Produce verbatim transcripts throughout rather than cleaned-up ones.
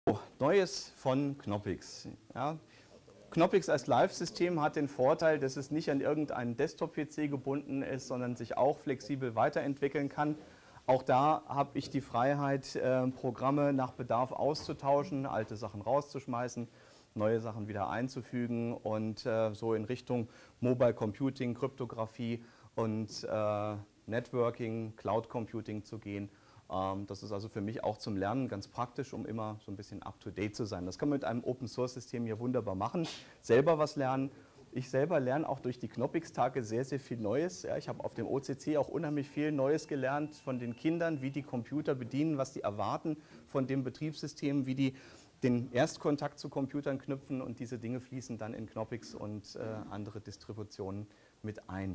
Neues von Knoppix. Ja. Knoppix als Live-System hat den Vorteil, dass es nicht an irgendeinen Desktop-P C gebunden ist, sondern sich auch flexibel weiterentwickeln kann. Auch da habe ich die Freiheit, äh, Programme nach Bedarf auszutauschen, alte Sachen rauszuschmeißen, neue Sachen wieder einzufügen und äh, so in Richtung Mobile Computing, Kryptographie und äh, Networking, Cloud Computing zu gehen. Das ist also für mich auch zum Lernen ganz praktisch, um immer so ein bisschen up-to-date zu sein. Das kann man mit einem Open-Source-System hier wunderbar machen, selber was lernen. Ich selber lerne auch durch die Knoppix-Tage sehr, sehr viel Neues. Ja, ich habe auf dem O C C auch unheimlich viel Neues gelernt von den Kindern, wie die Computer bedienen, was die erwarten von dem Betriebssystem, wie die den Erstkontakt zu Computern knüpfen, und diese Dinge fließen dann in Knoppix und äh, andere Distributionen mit ein.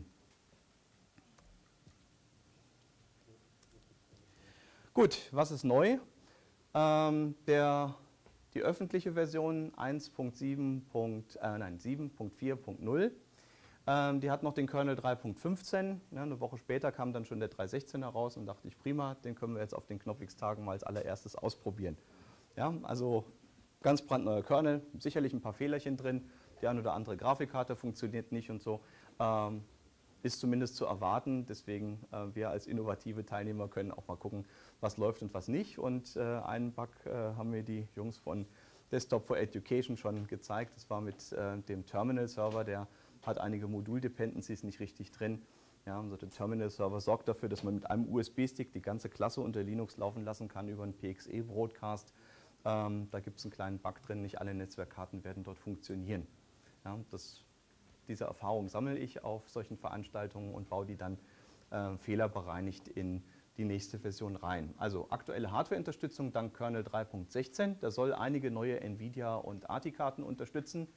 Gut, was ist neu? Ähm, der, die öffentliche Version eins Punkt sieben Punkt vier Punkt null, ähm, die hat noch den Kernel drei Punkt fünfzehn. Ja, eine Woche später kam dann schon der drei Punkt sechzehn heraus und dachte ich, prima, den können wir jetzt auf den Knoppix-Tagen mal als allererstes ausprobieren. Ja, also ganz brandneuer Kernel, sicherlich ein paar Fehlerchen drin, die eine oder andere Grafikkarte funktioniert nicht und so. Ähm, ist zumindest zu erwarten, deswegen äh, wir als innovative Teilnehmer können auch mal gucken, was läuft und was nicht. Und äh, einen Bug äh, haben mir die Jungs von Desktop for Education schon gezeigt. Das war mit äh, dem Terminal-Server, der hat einige Modul-Dependencies nicht richtig drin. Ja, also der Terminal-Server sorgt dafür, dass man mit einem U S B-Stick die ganze Klasse unter Linux laufen lassen kann über einen P X E-Broadcast. Ähm, da gibt es einen kleinen Bug drin, nicht alle Netzwerkkarten werden dort funktionieren. Ja, das Diese Erfahrung sammle ich auf solchen Veranstaltungen und baue die dann äh, fehlerbereinigt in die nächste Version rein. Also aktuelle Hardware-Unterstützung dank Kernel drei Punkt sechzehn. Der soll einige neue Nvidia und A T I-Karten unterstützen.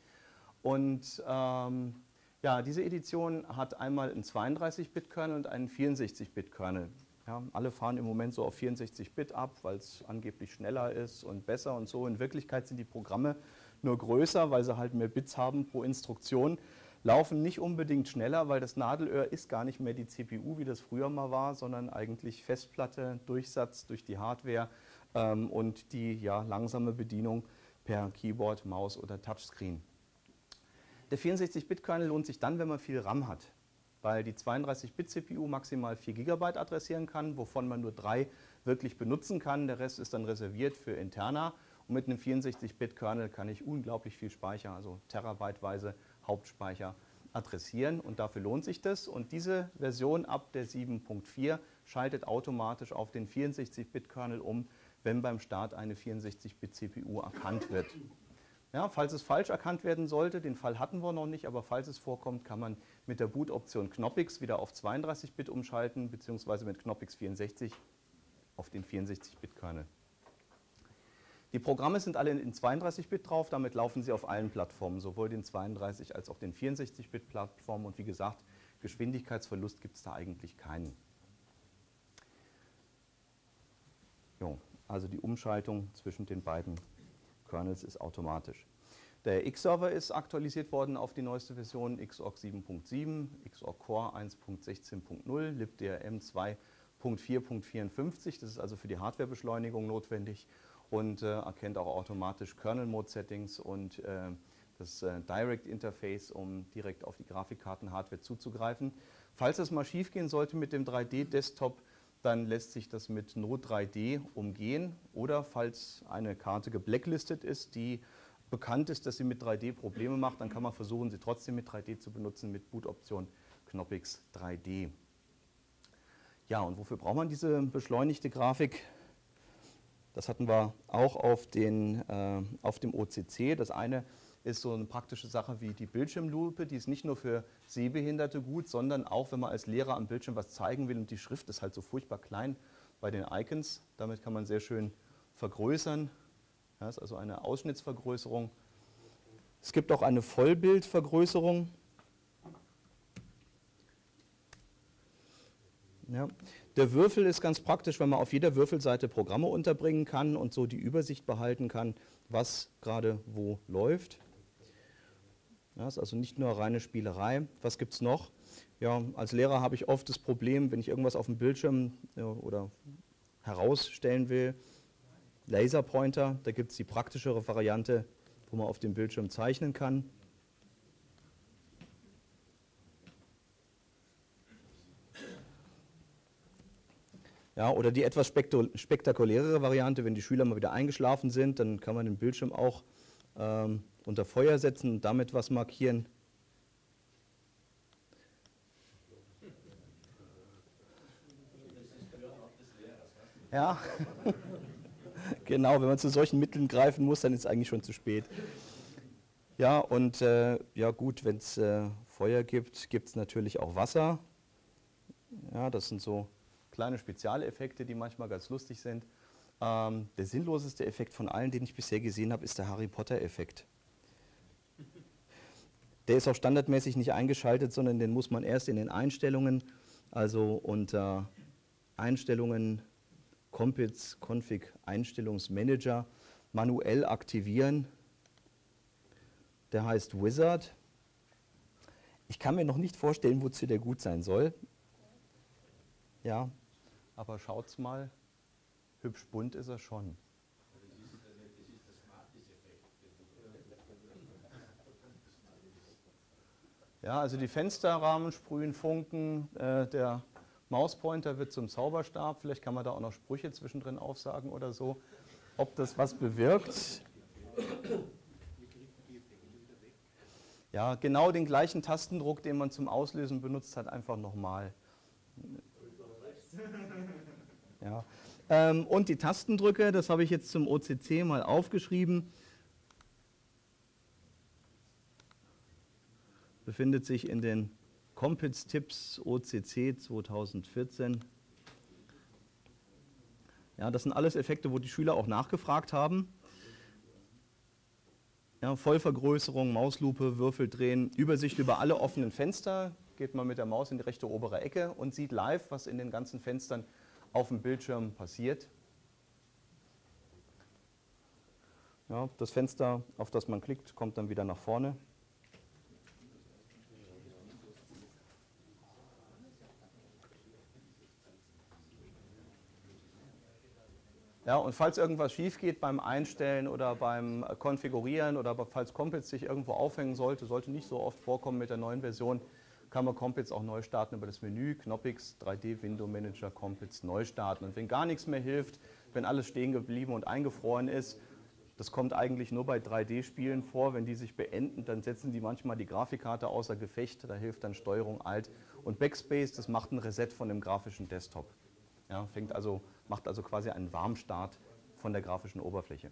Und ähm, ja, diese Edition hat einmal einen zweiunddreißig Bit Kernel und einen vierundsechzig Bit Kernel. Ja, alle fahren im Moment so auf vierundsechzig Bit ab, weil es angeblich schneller ist und besser und so. In Wirklichkeit sind die Programme nur größer, weil sie halt mehr Bits haben pro Instruktion. Laufen nicht unbedingt schneller, weil das Nadelöhr ist gar nicht mehr die C P U, wie das früher mal war, sondern eigentlich Festplatte, Durchsatz durch die Hardware ähm, und die ja, langsame Bedienung per Keyboard, Maus oder Touchscreen. Der vierundsechzig Bit Kernel lohnt sich dann, wenn man viel RAM hat, weil die zweiunddreißig Bit C P U maximal vier Gigabyte adressieren kann, wovon man nur drei wirklich benutzen kann. Der Rest ist dann reserviert für Interna. Und mit einem vierundsechzig Bit Kernel kann ich unglaublich viel Speicher, also terabyteweise Hauptspeicher adressieren, und dafür lohnt sich das. Und diese Version ab der sieben Punkt vier schaltet automatisch auf den vierundsechzig Bit Kernel um, wenn beim Start eine vierundsechzig Bit C P U erkannt wird. Ja, falls es falsch erkannt werden sollte, den Fall hatten wir noch nicht, aber falls es vorkommt, kann man mit der Bootoption Knoppix wieder auf zweiunddreißig Bit umschalten, beziehungsweise mit Knoppix vierundsechzig auf den vierundsechzig Bit Kernel. Die Programme sind alle in zweiunddreißig Bit drauf, damit laufen sie auf allen Plattformen, sowohl den zweiunddreißig als auch den vierundsechzig Bit Plattformen, und wie gesagt, Geschwindigkeitsverlust gibt es da eigentlich keinen. Jo, also die Umschaltung zwischen den beiden Kernels ist automatisch. Der X-Server ist aktualisiert worden auf die neueste Version Xorg sieben Punkt sieben, Xorg Core eins Punkt sechzehn Punkt null, libdrm zwei Punkt vier Punkt vierundfünfzig, das ist also für die Hardwarebeschleunigung notwendig. Und äh, erkennt auch automatisch Kernel-Mode-Settings und äh, das äh, Direct-Interface, um direkt auf die Grafikkarten-Hardware zuzugreifen. Falls es mal schief gehen sollte mit dem drei D-Desktop, dann lässt sich das mit Node drei D umgehen. Oder falls eine Karte geblacklistet ist, die bekannt ist, dass sie mit drei D Probleme macht, dann kann man versuchen, sie trotzdem mit drei D zu benutzen, mit Bootoption Knoppix drei D. Ja, und wofür braucht man diese beschleunigte Grafik? Das hatten wir auch auf, den, äh, auf dem O C C. Das eine ist so eine praktische Sache wie die Bildschirmlupe. Die ist nicht nur für Sehbehinderte gut, sondern auch, wenn man als Lehrer am Bildschirm was zeigen will und die Schrift ist halt so furchtbar klein bei den Icons. Damit kann man sehr schön vergrößern. Das ist also eine Ausschnittsvergrößerung. Es gibt auch eine Vollbildvergrößerung. Ja. Der Würfel ist ganz praktisch, wenn man auf jeder Würfelseite Programme unterbringen kann und so die Übersicht behalten kann, was gerade wo läuft. Ja, ist also nicht nur reine Spielerei. Was gibt es noch? Ja, als Lehrer habe ich oft das Problem, wenn ich irgendwas auf dem Bildschirm ja, oder herausstellen will, Laserpointer. Da gibt es die praktischere Variante, wo man auf dem Bildschirm zeichnen kann. Ja, oder die etwas spektakulärere Variante, wenn die Schüler mal wieder eingeschlafen sind, dann kann man den Bildschirm auch ähm, unter Feuer setzen und damit was markieren. Ja, genau, wenn man zu solchen Mitteln greifen muss, dann ist es eigentlich schon zu spät. Ja, und äh, ja gut, wenn es äh, Feuer gibt, gibt es natürlich auch Wasser. Ja, das sind so kleine Spezialeffekte, die manchmal ganz lustig sind. Ähm, der sinnloseste Effekt von allen, den ich bisher gesehen habe, ist der Harry Potter-Effekt. Der ist auch standardmäßig nicht eingeschaltet, sondern den muss man erst in den Einstellungen, also unter Einstellungen, Compiz, Config, Einstellungsmanager, manuell aktivieren. Der heißt Wizard. Ich kann mir noch nicht vorstellen, wozu der gut sein soll. Ja, aber schaut's mal, hübsch bunt ist er schon. Ja, also die Fensterrahmen sprühen Funken, äh, der Mauspointer wird zum Zauberstab, vielleicht kann man da auch noch Sprüche zwischendrin aufsagen oder so. Ob das was bewirkt? Ja, genau den gleichen Tastendruck, den man zum Auslösen benutzt hat, einfach nochmal. Ja. Ähm, und die Tastendrücke, das habe ich jetzt zum O C C mal aufgeschrieben, befindet sich in den Compiz-Tipps O C C zweitausendvierzehn. Ja, das sind alles Effekte, wo die Schüler auch nachgefragt haben. Ja, Vollvergrößerung, Mauslupe, Würfel drehen, Übersicht über alle offenen Fenster. Geht man mit der Maus in die rechte obere Ecke und sieht live, was in den ganzen Fenstern auf dem Bildschirm passiert. Ja, das Fenster, auf das man klickt, kommt dann wieder nach vorne. Ja, und falls irgendwas schief geht beim Einstellen oder beim Konfigurieren oder falls Compiz sich irgendwo aufhängen sollte, sollte nicht so oft vorkommen mit der neuen Version, kann man Compiz auch neu starten über das Menü, Knoppix, drei D Window Manager, Compiz neu starten. Und wenn gar nichts mehr hilft, wenn alles stehen geblieben und eingefroren ist, das kommt eigentlich nur bei drei D-Spielen vor, wenn die sich beenden, dann setzen die manchmal die Grafikkarte außer Gefecht, da hilft dann Steuerung Alt und Backspace, das macht ein Reset von dem grafischen Desktop. Ja, fängt also, macht also quasi einen Warmstart von der grafischen Oberfläche.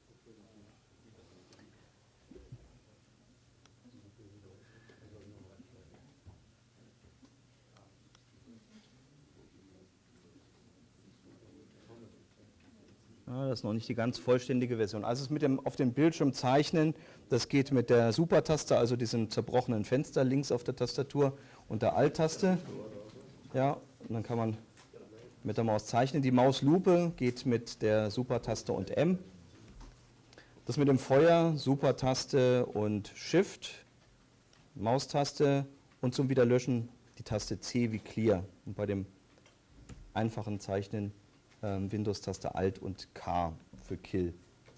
Ja, das ist noch nicht die ganz vollständige Version. Also es mit dem auf dem Bildschirm zeichnen, das geht mit der Super-Taste, also diesem zerbrochenen Fenster links auf der Tastatur und der Alt-Taste. Ja, und dann kann man mit der Maus zeichnen. Die Mauslupe geht mit der Super-Taste und M. Das mit dem Feuer, Super-Taste und Shift, Maustaste und zum Wiederlöschen die Taste C wie Clear. Und bei dem einfachen Zeichnen ähm, Windows-Taste Alt und K für Kill.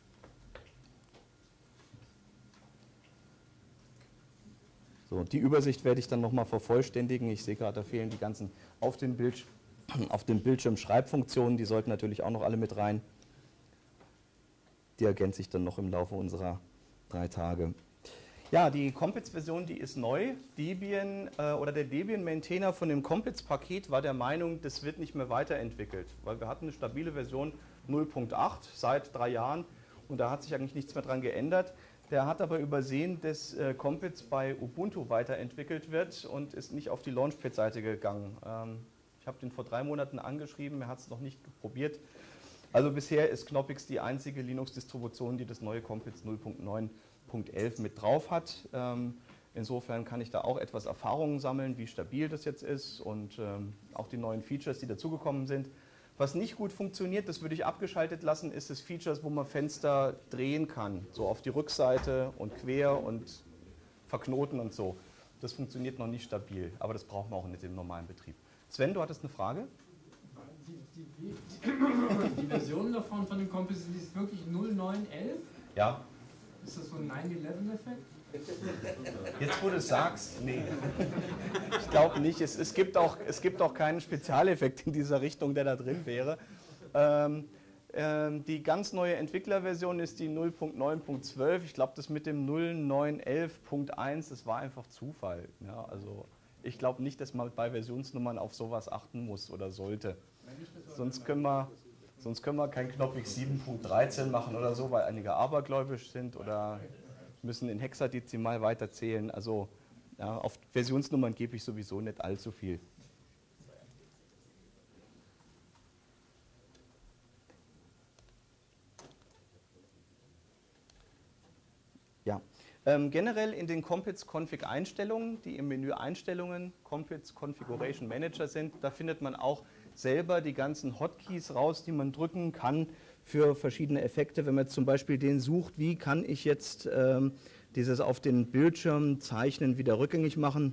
So, die Übersicht werde ich dann nochmal vervollständigen. Ich sehe gerade, da fehlen die ganzen auf den, Bild, auf den Bildschirm Schreibfunktionen. Die sollten natürlich auch noch alle mit rein. Die ergänze ich dann noch im Laufe unserer drei Tage. Ja, die Compiz-Version, die ist neu. Debian äh, oder der Debian-Maintainer von dem Compiz-Paket war der Meinung, das wird nicht mehr weiterentwickelt, weil wir hatten eine stabile Version null Punkt acht seit drei Jahren und da hat sich eigentlich nichts mehr dran geändert. Der hat aber übersehen, dass äh, Compiz bei Ubuntu weiterentwickelt wird und ist nicht auf die Launchpad-Seite gegangen. Ähm, ich habe den vor drei Monaten angeschrieben, er hat es noch nicht probiert. Also bisher ist Knoppix die einzige Linux-Distribution, die das neue Compiz null Punkt neun Punkt elf mit drauf hat. Ähm, insofern kann ich da auch etwas Erfahrungen sammeln, wie stabil das jetzt ist und ähm, auch die neuen Features, die dazugekommen sind. Was nicht gut funktioniert, das würde ich abgeschaltet lassen, ist das Features, wo man Fenster drehen kann, so auf die Rückseite und quer und verknoten und so. Das funktioniert noch nicht stabil, aber das brauchen wir auch nicht im normalen Betrieb. Sven, du hattest eine Frage? die, die, die, die Version davon von dem Compass ist wirklich null neun elf? Ja. Ist das so ein nine eleven Effekt? Jetzt, wo du es sagst, nee. Ich glaube nicht. Es, es, gibt auch, es gibt auch keinen Spezialeffekt in dieser Richtung, der da drin wäre. Ähm, ähm, die ganz neue Entwicklerversion ist die null Punkt neun Punkt zwölf. Ich glaube, das mit dem null neun elf Punkt eins, das war einfach Zufall. Ja, also ich glaube nicht, dass man bei Versionsnummern auf sowas achten muss oder sollte. Sonst können wir, sonst können wir kein Knoppix sieben Punkt dreizehn machen oder so, weil einige abergläubisch sind oder müssen in Hexadezimal weiterzählen. Also ja, auf Versionsnummern gebe ich sowieso nicht allzu viel. Ja. Ähm, generell in den Compitz-Config-Einstellungen, die im Menü Einstellungen Compitz Configuration Manager sind, da findet man auch selber die ganzen Hotkeys raus, die man drücken kann für verschiedene Effekte. Wenn man jetzt zum Beispiel den sucht, wie kann ich jetzt ähm, dieses auf den Bildschirm zeichnen wieder rückgängig machen.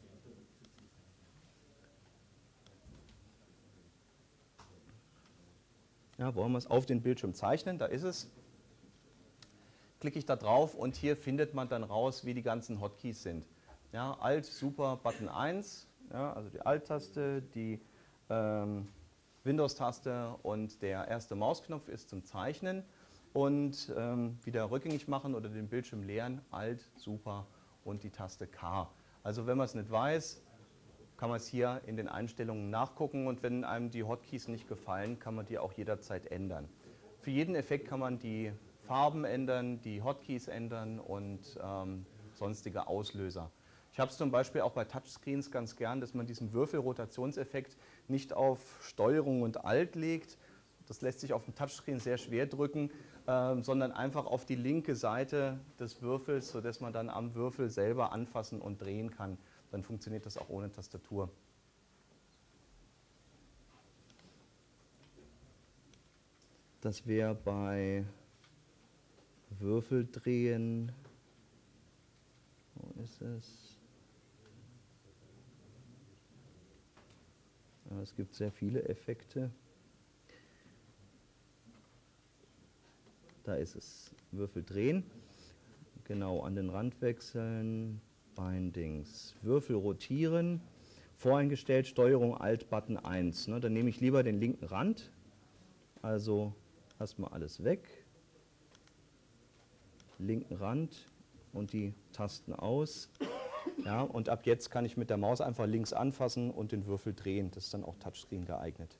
Ja, wo haben wir es? Auf den Bildschirm zeichnen, da ist es. Klicke ich da drauf und hier findet man dann raus, wie die ganzen Hotkeys sind. Ja, Alt, Super, Button eins, ja, also die Alt-Taste, die ähm, Windows-Taste und der erste Mausknopf ist zum Zeichnen und ähm, wieder rückgängig machen oder den Bildschirm leeren, Alt, Super und die Taste K. Also wenn man es nicht weiß, kann man es hier in den Einstellungen nachgucken und wenn einem die Hotkeys nicht gefallen, kann man die auch jederzeit ändern. Für jeden Effekt kann man die Farben ändern, die Hotkeys ändern und ähm, sonstige Auslöser. Ich habe es zum Beispiel auch bei Touchscreens ganz gern, dass man diesen Würfelrotationseffekt nicht auf Steuerung und Alt legt. Das lässt sich auf dem Touchscreen sehr schwer drücken, äh, sondern einfach auf die linke Seite des Würfels, sodass man dann am Würfel selber anfassen und drehen kann. Dann funktioniert das auch ohne Tastatur. Das wäre bei Würfel drehen. Wo ist es? Ja, es gibt sehr viele Effekte. Da ist es. Würfel drehen. Genau, an den Rand wechseln. Bindings. Würfel rotieren. Voreingestellt Steuerung Alt Button eins. Ne, dann nehme ich lieber den linken Rand. Also erstmal alles weg. Linken Rand und die Tasten aus. Ja, und ab jetzt kann ich mit der Maus einfach links anfassen und den Würfel drehen. Das ist dann auch Touchscreen geeignet.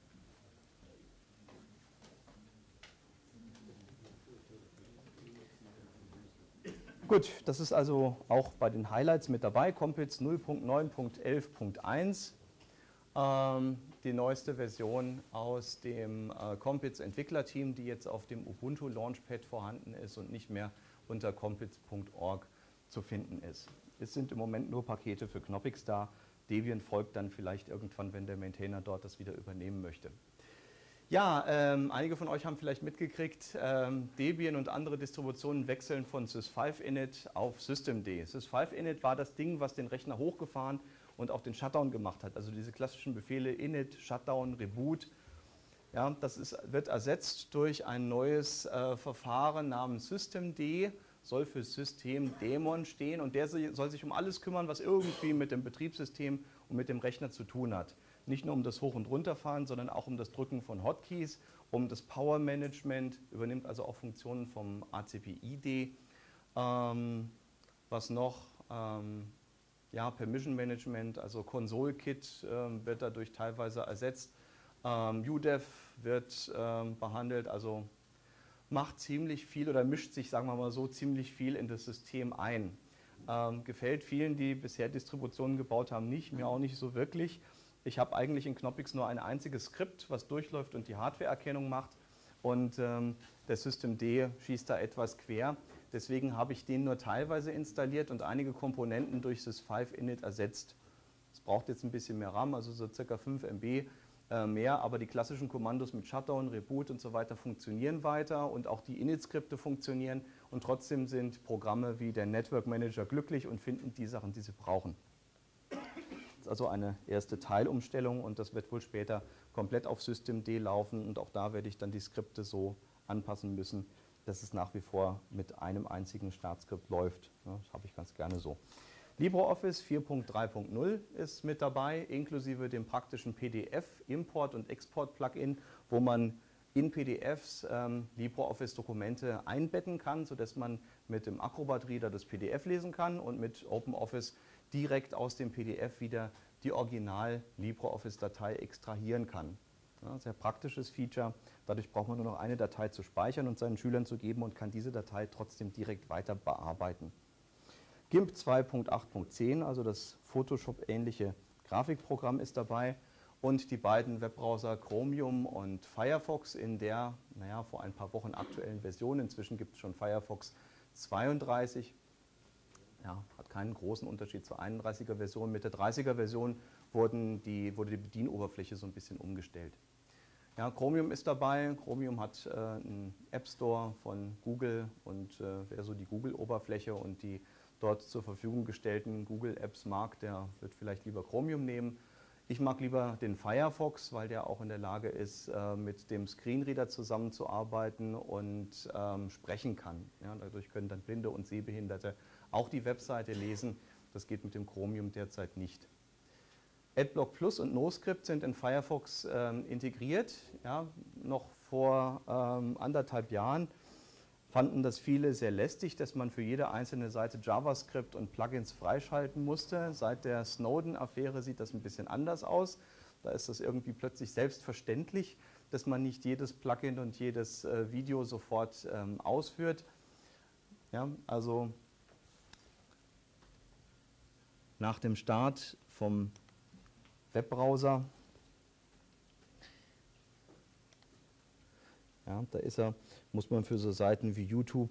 Gut, das ist also auch bei den Highlights mit dabei. Compitz null Punkt neun Punkt elf Punkt eins. Ähm, die neueste Version aus dem äh, Compitz Entwicklerteam, die jetzt auf dem Ubuntu Launchpad vorhanden ist und nicht mehr unter compitz Punkt org zu finden ist. Es sind im Moment nur Pakete für Knoppix da. Debian folgt dann vielleicht irgendwann, wenn der Maintainer dort das wieder übernehmen möchte. Ja, ähm, einige von euch haben vielleicht mitgekriegt, ähm, Debian und andere Distributionen wechseln von sys fünf init auf systemd. sys fünf init war das Ding, was den Rechner hochgefahren und auch den Shutdown gemacht hat. Also diese klassischen Befehle init, Shutdown, Reboot. Ja, das ist, wird ersetzt durch ein neues äh, Verfahren namens systemd, soll für Systemdaemon stehen und der soll sich um alles kümmern, was irgendwie mit dem Betriebssystem und mit dem Rechner zu tun hat. Nicht nur um das Hoch- und Runterfahren, sondern auch um das Drücken von Hotkeys, um das Power-Management, übernimmt also auch Funktionen vom A C P I D. Ähm, was noch? Ähm, ja, Permission-Management, also Console-Kit ähm, wird dadurch teilweise ersetzt. Ähm, U D E F wird ähm, behandelt, also macht ziemlich viel oder mischt sich, sagen wir mal so, ziemlich viel in das System ein. Ähm, gefällt vielen, die bisher Distributionen gebaut haben, nicht, mir auch nicht so wirklich. Ich habe eigentlich in Knoppix nur ein einziges Skript, was durchläuft und die Hardwareerkennung macht. Und ähm, der systemd schießt da etwas quer. Deswegen habe ich den nur teilweise installiert und einige Komponenten durch sys fünf init ersetzt. Es braucht jetzt ein bisschen mehr RAM, also so circa fünf Megabyte äh, mehr, aber die klassischen Kommandos mit Shutdown, Reboot und so weiter funktionieren weiter und auch die Init-Skripte funktionieren und trotzdem sind Programme wie der Network Manager glücklich und finden die Sachen, die sie brauchen. ist also eine erste Teilumstellung und das wird wohl später komplett auf Systemd laufen und auch da werde ich dann die Skripte so anpassen müssen, dass es nach wie vor mit einem einzigen Startskript läuft. Ja, das habe ich ganz gerne so. LibreOffice vier Punkt drei Punkt null ist mit dabei, inklusive dem praktischen P D F-Import- und Export-Plugin, wo man in P D Fs ähm, LibreOffice-Dokumente einbetten kann, sodass man mit dem Acrobat-Reader das P D F lesen kann und mit OpenOffice direkt aus dem P D F wieder die Original-LibreOffice-Datei extrahieren kann. Ja, sehr praktisches Feature. Dadurch braucht man nur noch eine Datei zu speichern und seinen Schülern zu geben und kann diese Datei trotzdem direkt weiter bearbeiten. GIMP zwei Punkt acht Punkt zehn, also das Photoshop-ähnliche Grafikprogramm ist dabei und die beiden Webbrowser Chromium und Firefox in der, naja, vor ein paar Wochen aktuellen Version. Inzwischen gibt es schon Firefox zweiunddreißig. Ja, hat keinen großen Unterschied zur einunddreißiger Version. Mit der dreißiger Version wurden die, wurde die Bedienoberfläche so ein bisschen umgestellt. Ja, Chromium ist dabei. Chromium hat äh, einen App Store von Google und äh, wer so die Google-Oberfläche und die dort zur Verfügung gestellten Google-Apps mag, der wird vielleicht lieber Chromium nehmen. Ich mag lieber den Firefox, weil der auch in der Lage ist, äh, mit dem Screenreader zusammenzuarbeiten und ähm, sprechen kann. Ja, dadurch können dann Blinde und Sehbehinderte auch die Webseite lesen. Das geht mit dem Chromium derzeit nicht. Adblock Plus und NoScript sind in Firefox ähm, integriert. Ja, noch vor ähm, anderthalb Jahren fanden das viele sehr lästig, dass man für jede einzelne Seite JavaScript und Plugins freischalten musste. Seit der Snowden-Affäre sieht das ein bisschen anders aus. Da ist das irgendwie plötzlich selbstverständlich, dass man nicht jedes Plugin und jedes äh, Video sofort ähm, ausführt. Ja, also nach dem Start vom Webbrowser, ja, da ist er, muss man für so Seiten wie YouTube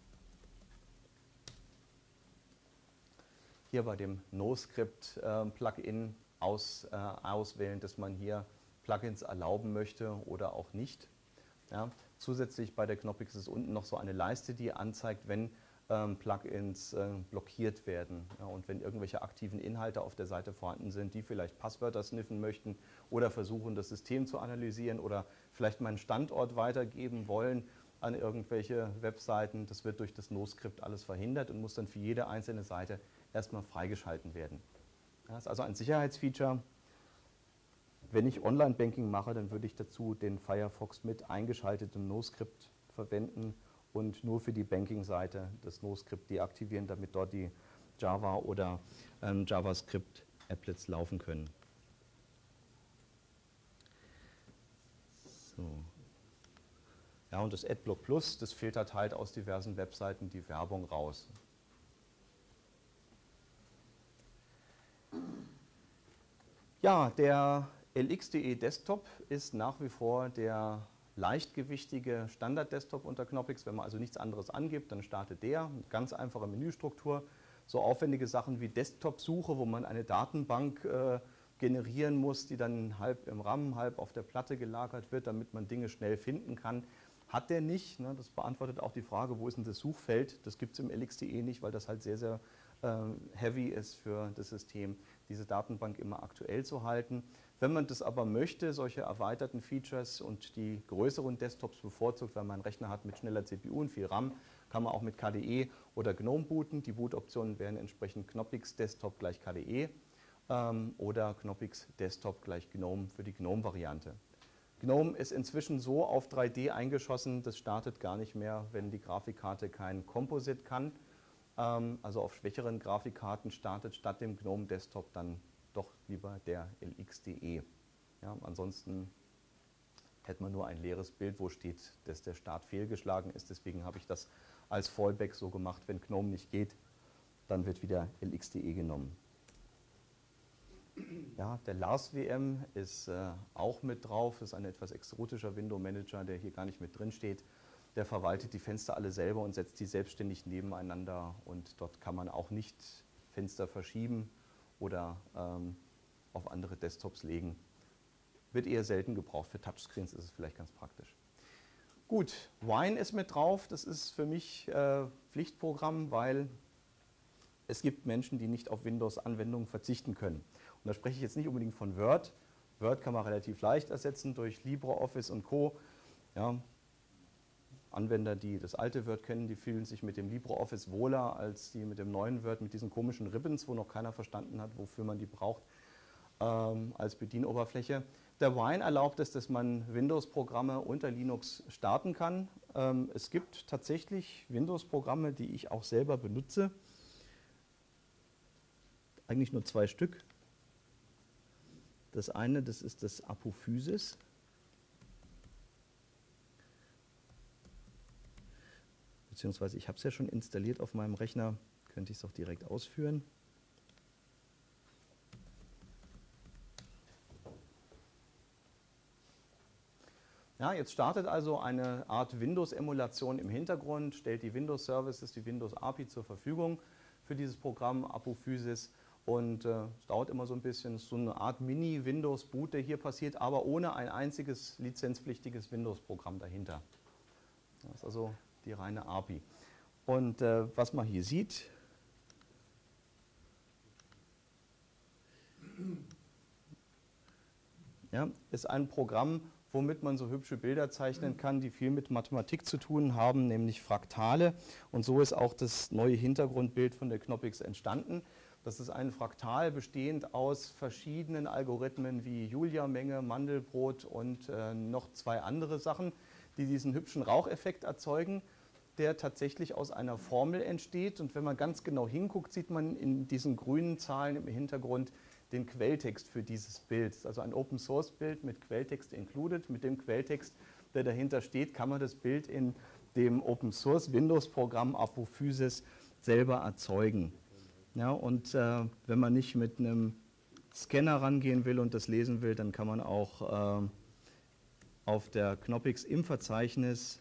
hier bei dem NoScript-Plugin aus, äh, auswählen, dass man hier Plugins erlauben möchte oder auch nicht. Ja, zusätzlich bei der Knoppix ist unten noch so eine Leiste, die anzeigt, wenn ähm, Plugins äh, blockiert werden, ja, und wenn irgendwelche aktiven Inhalte auf der Seite vorhanden sind, die vielleicht Passwörter sniffen möchten oder versuchen, das System zu analysieren oder vielleicht meinen Standort weitergeben wollen an irgendwelche Webseiten. Das wird durch das NoScript alles verhindert und muss dann für jede einzelne Seite erstmal freigeschalten werden. Das ist also ein Sicherheitsfeature. Wenn ich Online-Banking mache, dann würde ich dazu den Firefox mit eingeschaltetem NoScript verwenden und nur für die Banking-Seite das NoScript deaktivieren, damit dort die Java- oder ähm, JavaScript-Applets laufen können. So. Ja, und das Adblock Plus, das filtert halt aus diversen Webseiten die Werbung raus. Ja, der L X punkt de Desktop ist nach wie vor der leichtgewichtige Standard-Desktop unter Knoppix. Wenn man also nichts anderes angibt, dann startet der mit ganz einfacher Menüstruktur. So aufwendige Sachen wie Desktop-Suche, wo man eine Datenbank äh, generieren muss, die dann halb im RAM, halb auf der Platte gelagert wird, damit man Dinge schnell finden kann, hat der nicht. Ne? Das beantwortet auch die Frage, wo ist denn das Suchfeld? Das gibt es im L X punkt de nicht, weil das halt sehr, sehr äh, heavy ist für das System, diese Datenbank immer aktuell zu halten. Wenn man das aber möchte, solche erweiterten Features und die größeren Desktops bevorzugt, weil man einen Rechner hat mit schneller C P U und viel RAM, kann man auch mit K D E oder GNOME booten. Die Bootoptionen wären entsprechend Knoppix Desktop gleich K D E ähm, oder Knoppix Desktop gleich GNOME für die GNOME-Variante. GNOME ist inzwischen so auf drei D eingeschossen, das startet gar nicht mehr, wenn die Grafikkarte kein Composite kann. Ähm, also auf schwächeren Grafikkarten startet statt dem GNOME Desktop dann doch lieber der L X punkt de. Ja, ansonsten hätte man nur ein leeres Bild, wo steht, dass der Start fehlgeschlagen ist. Deswegen habe ich das als Fallback so gemacht, wenn GNOME nicht geht, dann wird wieder L X punkt de genommen. Ja, der Lars W M ist äh, auch mit drauf, ist ein etwas exotischer Window Manager, der hier gar nicht mit drin steht. Der verwaltet die Fenster alle selber und setzt die selbstständig nebeneinander und dort kann man auch nicht Fenster verschieben oder ähm, auf andere Desktops legen. Wird eher selten gebraucht, für Touchscreens ist es vielleicht ganz praktisch. Gut, Wine ist mit drauf, das ist für mich äh, Pflichtprogramm, weil es gibt Menschen, die nicht auf Windows-Anwendungen verzichten können. Und da spreche ich jetzt nicht unbedingt von Word. Word kann man relativ leicht ersetzen durch LibreOffice und Co. Ja, Anwender, die das alte Word kennen, die fühlen sich mit dem LibreOffice wohler als die mit dem neuen Word, mit diesen komischen Ribbons, wo noch keiner verstanden hat, wofür man die braucht, ähm, als Bedienoberfläche. Der Wine erlaubt es, dass man Windows-Programme unter Linux starten kann. Ähm, es gibt tatsächlich Windows-Programme, die ich auch selber benutze. Eigentlich nur zwei Stück. Das eine, das ist das Apophysis. Beziehungsweise ich habe es ja schon installiert auf meinem Rechner, könnte ich es auch direkt ausführen. Ja, jetzt startet also eine Art Windows-Emulation im Hintergrund, stellt die Windows-Services, die Windows-A P I zur Verfügung für dieses Programm Apophysis. Und äh, es dauert immer so ein bisschen, es ist so eine Art Mini-Windows-Boot, der hier passiert, aber ohne ein einziges lizenzpflichtiges Windows-Programm dahinter. Das ist also die reine A P I. Und äh, was man hier sieht, ja, ist ein Programm, womit man so hübsche Bilder zeichnen kann, die viel mit Mathematik zu tun haben, nämlich Fraktale. Und so ist auch das neue Hintergrundbild von der Knoppix entstanden. Das ist ein Fraktal bestehend aus verschiedenen Algorithmen wie Julia-Menge, Mandelbrot und äh, noch zwei andere Sachen, die diesen hübschen Raucheffekt erzeugen, der tatsächlich aus einer Formel entsteht. Und wenn man ganz genau hinguckt, sieht man in diesen grünen Zahlen im Hintergrund den Quelltext für dieses Bild. Das ist also ein Open-Source-Bild mit Quelltext included. Mit dem Quelltext, der dahinter steht, kann man das Bild in dem Open-Source-Windows-Programm Apophysis selber erzeugen. Ja, und äh, wenn man nicht mit einem Scanner rangehen will und das lesen will, dann kann man auch äh, auf der Knoppix im Verzeichnis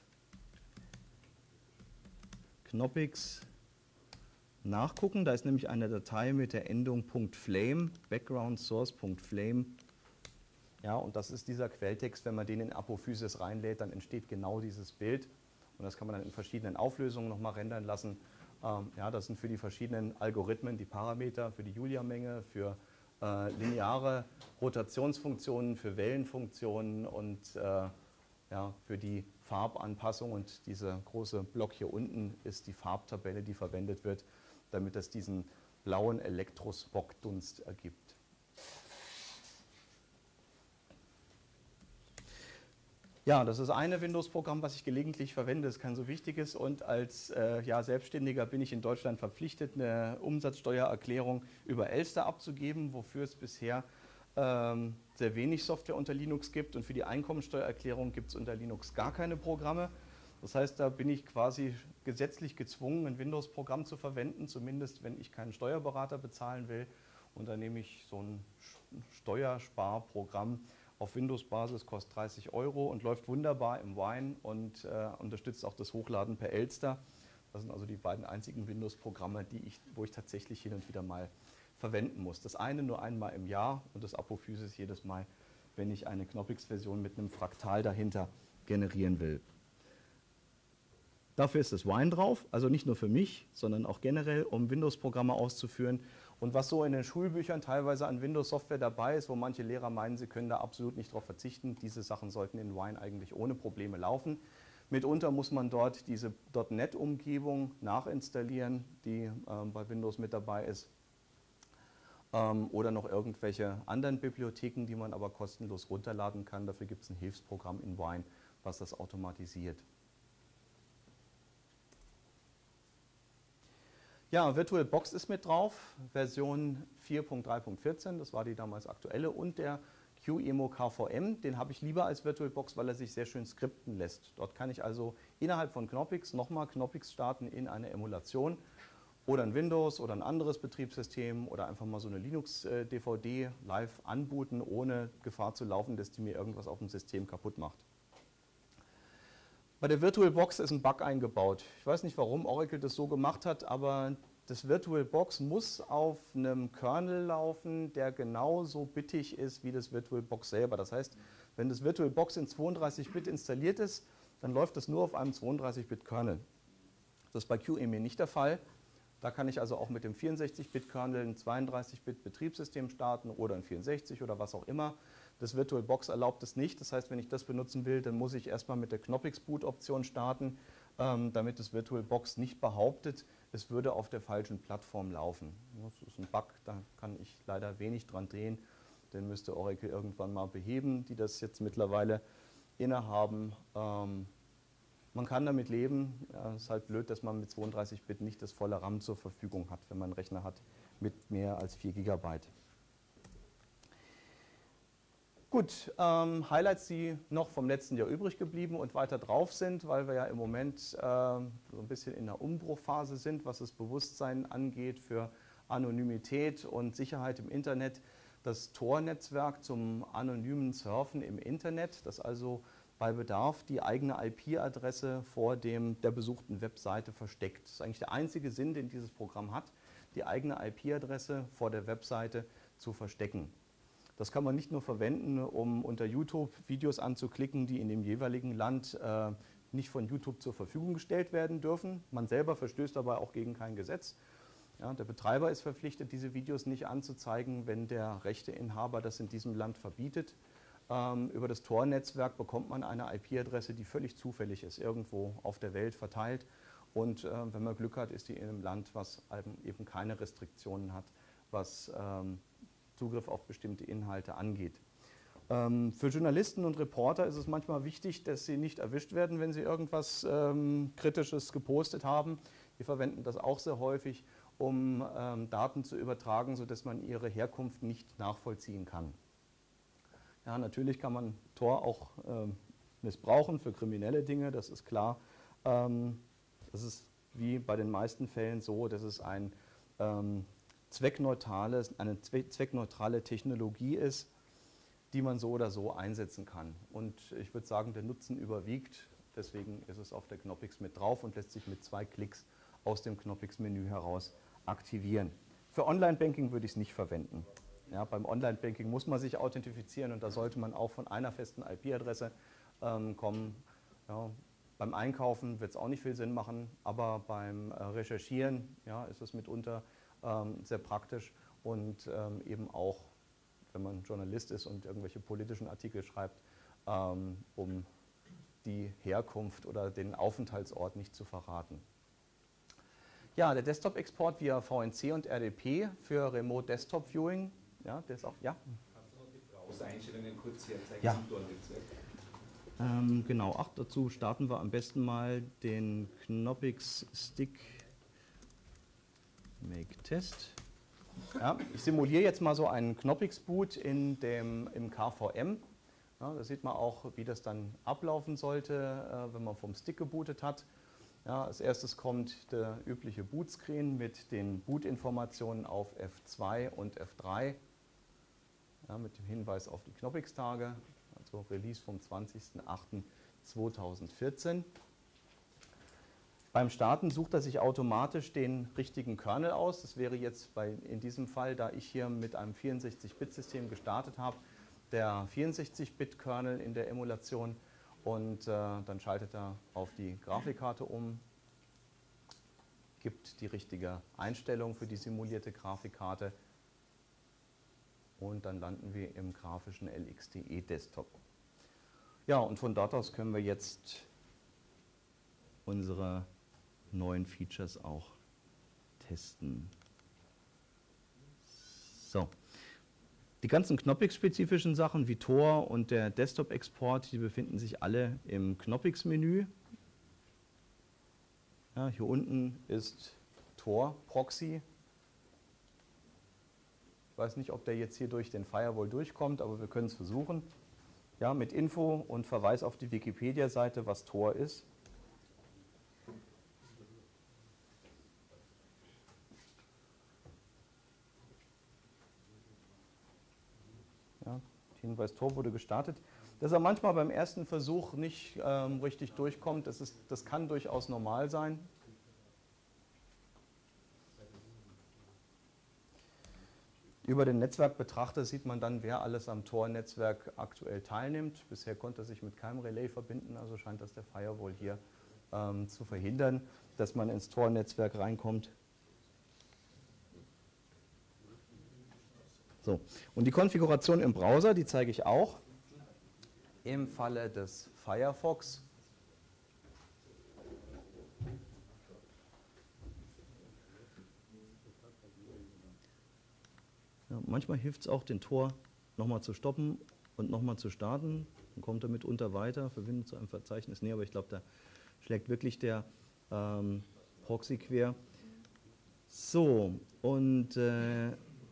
Knoppix nachgucken. Da ist nämlich eine Datei mit der Endung .flame, background source.flame. Ja, und das ist dieser Quelltext. Wenn man den in Apophysis reinlädt, dann entsteht genau dieses Bild. Und das kann man dann in verschiedenen Auflösungen nochmal rendern lassen. Ähm, ja, das sind für die verschiedenen Algorithmen die Parameter, für die Julia-Menge, für äh, lineare Rotationsfunktionen, für Wellenfunktionen und äh, ja, für die Farbanpassung. Und dieser große Block hier unten ist die Farbtabelle, die verwendet wird, damit es diesen blauen Elektrosmogdunst ergibt. Ja, das ist ein Windows-Programm, was ich gelegentlich verwende, das ist kein so wichtiges. Und als äh, ja, Selbstständiger bin ich in Deutschland verpflichtet, eine Umsatzsteuererklärung über Elster abzugeben, wofür es bisher ähm, sehr wenig Software unter Linux gibt. Und für die Einkommensteuererklärung gibt es unter Linux gar keine Programme. Das heißt, da bin ich quasi gesetzlich gezwungen, ein Windows-Programm zu verwenden, zumindest wenn ich keinen Steuerberater bezahlen will. Und dann nehme ich so ein Steuersparprogramm auf Windows-Basis, kostet dreißig Euro und läuft wunderbar im Wine und äh, unterstützt auch das Hochladen per Elster. Das sind also die beiden einzigen Windows-Programme, die ich, wo ich tatsächlich hin und wieder mal verwenden muss. Das eine nur einmal im Jahr und das Apophysis jedes Mal, wenn ich eine Knoppix-Version mit einem Fraktal dahinter generieren will. Dafür ist das Wine drauf, also nicht nur für mich, sondern auch generell, um Windows-Programme auszuführen. Und was so in den Schulbüchern teilweise an Windows-Software dabei ist, wo manche Lehrer meinen, sie können da absolut nicht drauf verzichten, diese Sachen sollten in Wine eigentlich ohne Probleme laufen. Mitunter muss man dort diese .NET-Umgebung nachinstallieren, die äh, bei Windows mit dabei ist. Ähm, oder noch irgendwelche anderen Bibliotheken, die man aber kostenlos runterladen kann. Dafür gibt es ein Hilfsprogramm in Wine, was das automatisiert. Ja, VirtualBox ist mit drauf, Version vier Punkt drei Punkt vierzehn, das war die damals aktuelle, und der QEMU K V M, den habe ich lieber als VirtualBox, weil er sich sehr schön skripten lässt. Dort kann ich also innerhalb von Knoppix nochmal Knoppix starten in eine Emulation oder ein Windows oder ein anderes Betriebssystem oder einfach mal so eine Linux-D V D live anbooten, ohne Gefahr zu laufen, dass die mir irgendwas auf dem System kaputt macht. Bei der VirtualBox ist ein Bug eingebaut. Ich weiß nicht, warum Oracle das so gemacht hat, aber das VirtualBox muss auf einem Kernel laufen, der genauso bittig ist wie das VirtualBox selber. Das heißt, wenn das VirtualBox in zweiunddreißig Bit installiert ist, dann läuft das nur auf einem zweiunddreißig Bit Kernel. Das ist bei QEMU nicht der Fall. Da kann ich also auch mit dem vierundsechzig Bit Kernel ein zweiunddreißig Bit Betriebssystem starten oder ein vierundsechzig oder was auch immer. Das VirtualBox erlaubt es nicht. Das heißt, wenn ich das benutzen will, dann muss ich erstmal mit der Knoppix Boot Option starten, ähm, damit das VirtualBox nicht behauptet, es würde auf der falschen Plattform laufen. Das ist ein Bug, da kann ich leider wenig dran drehen. Den müsste Oracle irgendwann mal beheben, die das jetzt mittlerweile innehaben. Ähm, man kann damit leben. Ja, es ist halt blöd, dass man mit zweiunddreißig Bit nicht das volle RAM zur Verfügung hat, wenn man einen Rechner hat mit mehr als vier Gigabyte. Gut, ähm, Highlights, die noch vom letzten Jahr übrig geblieben und weiter drauf sind, weil wir ja im Moment äh, so ein bisschen in der Umbruchphase sind, was das Bewusstsein angeht für Anonymität und Sicherheit im Internet. Das Tor-Netzwerk zum anonymen Surfen im Internet, das also bei Bedarf die eigene I P-Adresse vor dem, der besuchten Webseite versteckt. Das ist eigentlich der einzige Sinn, den dieses Programm hat, die eigene I P-Adresse vor der Webseite zu verstecken. Das kann man nicht nur verwenden, um unter YouTube Videos anzuklicken, die in dem jeweiligen Land äh, nicht von YouTube zur Verfügung gestellt werden dürfen. Man selber verstößt dabei auch gegen kein Gesetz. Ja, der Betreiber ist verpflichtet, diese Videos nicht anzuzeigen, wenn der Rechteinhaber das in diesem Land verbietet. Ähm, über das Tor-Netzwerk bekommt man eine I P-Adresse, die völlig zufällig ist, irgendwo auf der Welt verteilt. Und äh, wenn man Glück hat, ist die in einem Land, was eben keine Restriktionen hat, was ähm, Zugriff auf bestimmte Inhalte angeht. Ähm, für Journalisten und Reporter ist es manchmal wichtig, dass sie nicht erwischt werden, wenn sie irgendwas ähm, Kritisches gepostet haben. Wir verwenden das auch sehr häufig, um ähm, Daten zu übertragen, sodass man ihre Herkunft nicht nachvollziehen kann. Ja, natürlich kann man Tor auch ähm, missbrauchen für kriminelle Dinge, das ist klar. Ähm, das ist wie bei den meisten Fällen so, dass es ein ähm, zweckneutrales, eine zweckneutrale Technologie ist, die man so oder so einsetzen kann. Und ich würde sagen, der Nutzen überwiegt. Deswegen ist es auf der Knoppix mit drauf und lässt sich mit zwei Klicks aus dem Knoppix-Menü heraus aktivieren. Für Online-Banking würde ich es nicht verwenden. Ja, beim Online-Banking muss man sich authentifizieren und da sollte man auch von einer festen I P-Adresse ähm, kommen. Ja, beim Einkaufen wird es auch nicht viel Sinn machen, aber beim äh, Recherchieren ja, ist es mitunter ähm, sehr praktisch und ähm, eben auch, wenn man Journalist ist und irgendwelche politischen Artikel schreibt, ähm, um die Herkunft oder den Aufenthaltsort nicht zu verraten. Ja, der Desktop-Export via V N C und R D P für Remote Desktop Viewing. Ja, der ist auch, ja. Kannst du noch die Browser-Einstellungen kurz herzeigen ja. zum Tor-Netzwerk? Ähm, genau, ach, dazu starten wir am besten mal den Knoppix Stick Make Test. Ja, ich simuliere jetzt mal so einen Knoppix Boot in dem, im K V M. Ja, da sieht man auch, wie das dann ablaufen sollte, äh, wenn man vom Stick gebootet hat. Ja, als erstes kommt der übliche Bootscreen mit den Boot-Informationen auf F zwei und F drei. Ja, mit dem Hinweis auf die Knoppix-Tage, also Release vom zwanzigsten achten zweitausendvierzehn. Beim Starten sucht er sich automatisch den richtigen Kernel aus. Das wäre jetzt bei, in diesem Fall, da ich hier mit einem vierundsechzig Bit System gestartet habe, der vierundsechzig Bit Kernel in der Emulation. Und äh, dann schaltet er auf die Grafikkarte um, gibt die richtige Einstellung für die simulierte Grafikkarte und dann landen wir im grafischen L X D E Desktop. Ja, und von dort aus können wir jetzt unsere neuen Features auch testen. So. Die ganzen Knoppix-spezifischen Sachen wie Tor und der Desktop-Export, die befinden sich alle im Knoppix-Menü. Ja, hier unten ist Tor-Proxy. Ich weiß nicht, ob der jetzt hier durch den Firewall durchkommt, aber wir können es versuchen. Ja, mit Info und Verweis auf die Wikipedia-Seite, was Tor ist. Ja, Hinweis Tor wurde gestartet. Dass er manchmal beim ersten Versuch nicht ähm, richtig durchkommt, das, ist, das kann durchaus normal sein. Über den Netzwerkbetrachter sieht man dann, wer alles am Tor-Netzwerk aktuell teilnimmt. Bisher konnte er sich mit keinem Relay verbinden, also scheint das der Firewall hier ähm, zu verhindern, dass man ins Tor-Netzwerk reinkommt. So, und die Konfiguration im Browser, die zeige ich auch im Falle des Firefox. Ja, manchmal hilft es auch, den Tor nochmal zu stoppen und nochmal zu starten. Dann kommt er mitunter weiter, verbindet zu einem Verzeichnis. Nee, aber ich glaube, da schlägt wirklich der ähm, Proxy quer. So, und äh,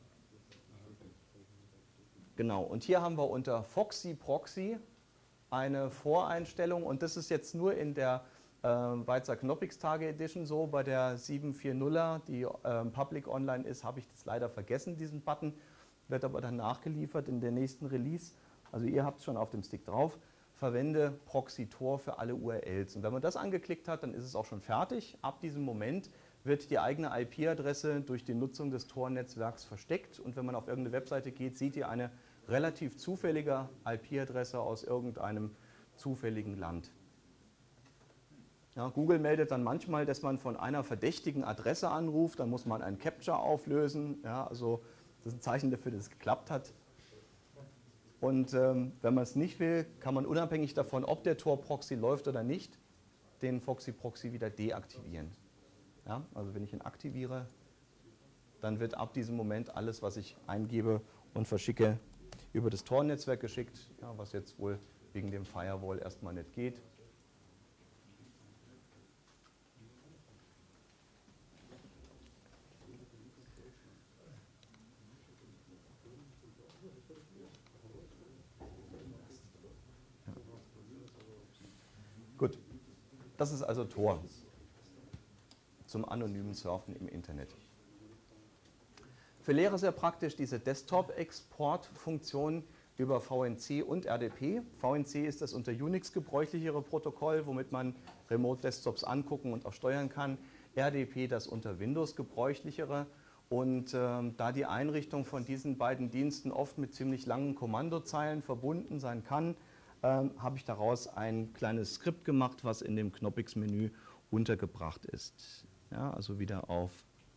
genau, und hier haben wir unter Foxy Proxy eine Voreinstellung, und das ist jetzt nur in der äh, Weizer Knoppix Tage Edition so. Bei der sieben vier nuller, die äh, Public Online ist, habe ich das leider vergessen, diesen Button, wird aber dann nachgeliefert in der nächsten Release. Also ihr habt es schon auf dem Stick drauf. Verwende Proxy Tor für alle U R Ls. Und wenn man das angeklickt hat, dann ist es auch schon fertig. Ab diesem Moment wird die eigene I P-Adresse durch die Nutzung des Tor-Netzwerks versteckt. Und wenn man auf irgendeine Webseite geht, sieht ihr eine relativ zufällige I P-Adresse aus irgendeinem zufälligen Land. Ja, Google meldet dann manchmal, dass man von einer verdächtigen Adresse anruft. Dann muss man ein Captcha auflösen. Ja, also das ist ein Zeichen dafür, dass es geklappt hat. Und ähm, wenn man es nicht will, kann man unabhängig davon, ob der Tor-Proxy läuft oder nicht, den Foxy-Proxy wieder deaktivieren. Ja, also wenn ich ihn aktiviere, dann wird ab diesem Moment alles, was ich eingebe und verschicke, über das Tor-Netzwerk geschickt, ja, was jetzt wohl wegen dem Firewall erstmal nicht geht. Gut, das ist also Tor zum anonymen Surfen im Internet. Für Lehrer sehr praktisch diese Desktop-Export-Funktion über V N C und R D P. V N C ist das unter Unix gebräuchlichere Protokoll, womit man Remote-Desktops angucken und auch steuern kann. R D P das unter Windows gebräuchlichere. Und ähm, da die Einrichtung von diesen beiden Diensten oft mit ziemlich langen Kommandozeilen verbunden sein kann, ähm, habe ich daraus ein kleines Skript gemacht, was in dem Knoppix-Menü untergebracht ist. Ja, also wieder auf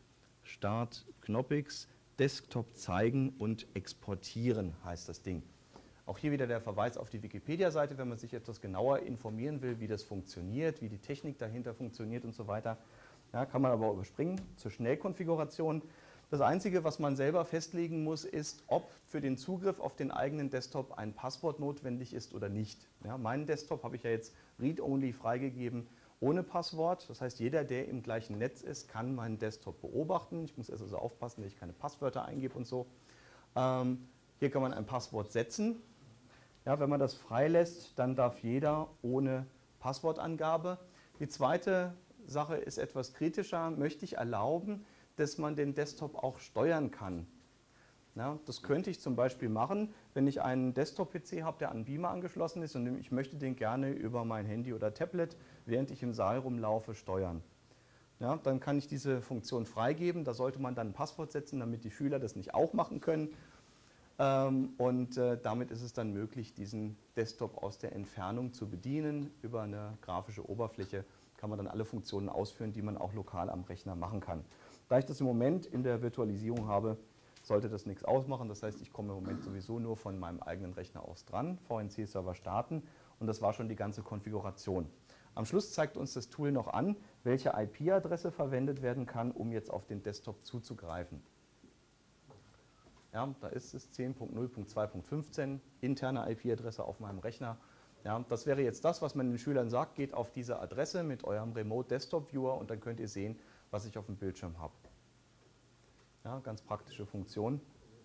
Start Knoppix, Desktop zeigen und exportieren heißt das Ding. Auch hier wieder der Verweis auf die Wikipedia-Seite, wenn man sich etwas genauer informieren will, wie das funktioniert, wie die Technik dahinter funktioniert und so weiter. Ja, kann man aber überspringen zur Schnellkonfiguration. Das Einzige, was man selber festlegen muss, ist, ob für den Zugriff auf den eigenen Desktop ein Passwort notwendig ist oder nicht. Ja, meinen Desktop habe ich ja jetzt Read-Only freigegeben ohne Passwort. Das heißt, jeder, der im gleichen Netz ist, kann meinen Desktop beobachten. Ich muss also aufpassen, dass ich keine Passwörter eingebe und so. Ähm, hier kann man ein Passwort setzen. Ja, wenn man das freilässt, dann darf jeder ohne Passwortangabe. Die zweite Sache ist etwas kritischer. Möchte ich erlauben, dass man den Desktop auch steuern kann? Ja, das könnte ich zum Beispiel machen, wenn ich einen Desktop-P C habe, der an Beamer angeschlossen ist und ich möchte den gerne über mein Handy oder Tablet, während ich im Saal rumlaufe, steuern. Ja, dann kann ich diese Funktion freigeben. Da sollte man dann ein Passwort setzen, damit die Schüler das nicht auch machen können. Ähm, und äh, damit ist es dann möglich, diesen Desktop aus der Entfernung zu bedienen. Über eine grafische Oberfläche kann man dann alle Funktionen ausführen, die man auch lokal am Rechner machen kann. Da ich das im Moment in der Virtualisierung habe, sollte das nichts ausmachen. Das heißt, ich komme im Moment sowieso nur von meinem eigenen Rechner aus dran, V N C-Server starten, und das war schon die ganze Konfiguration. Am Schluss zeigt uns das Tool noch an, welche I P-Adresse verwendet werden kann, um jetzt auf den Desktop zuzugreifen. Ja, da ist es zehn Punkt null Punkt zwei Punkt fünfzehn, interne I P-Adresse auf meinem Rechner. Ja, das wäre jetzt das, was man den Schülern sagt, geht auf diese Adresse mit eurem Remote Desktop Viewer und dann könnt ihr sehen, was ich auf dem Bildschirm habe. Ja, ganz praktische Funktion,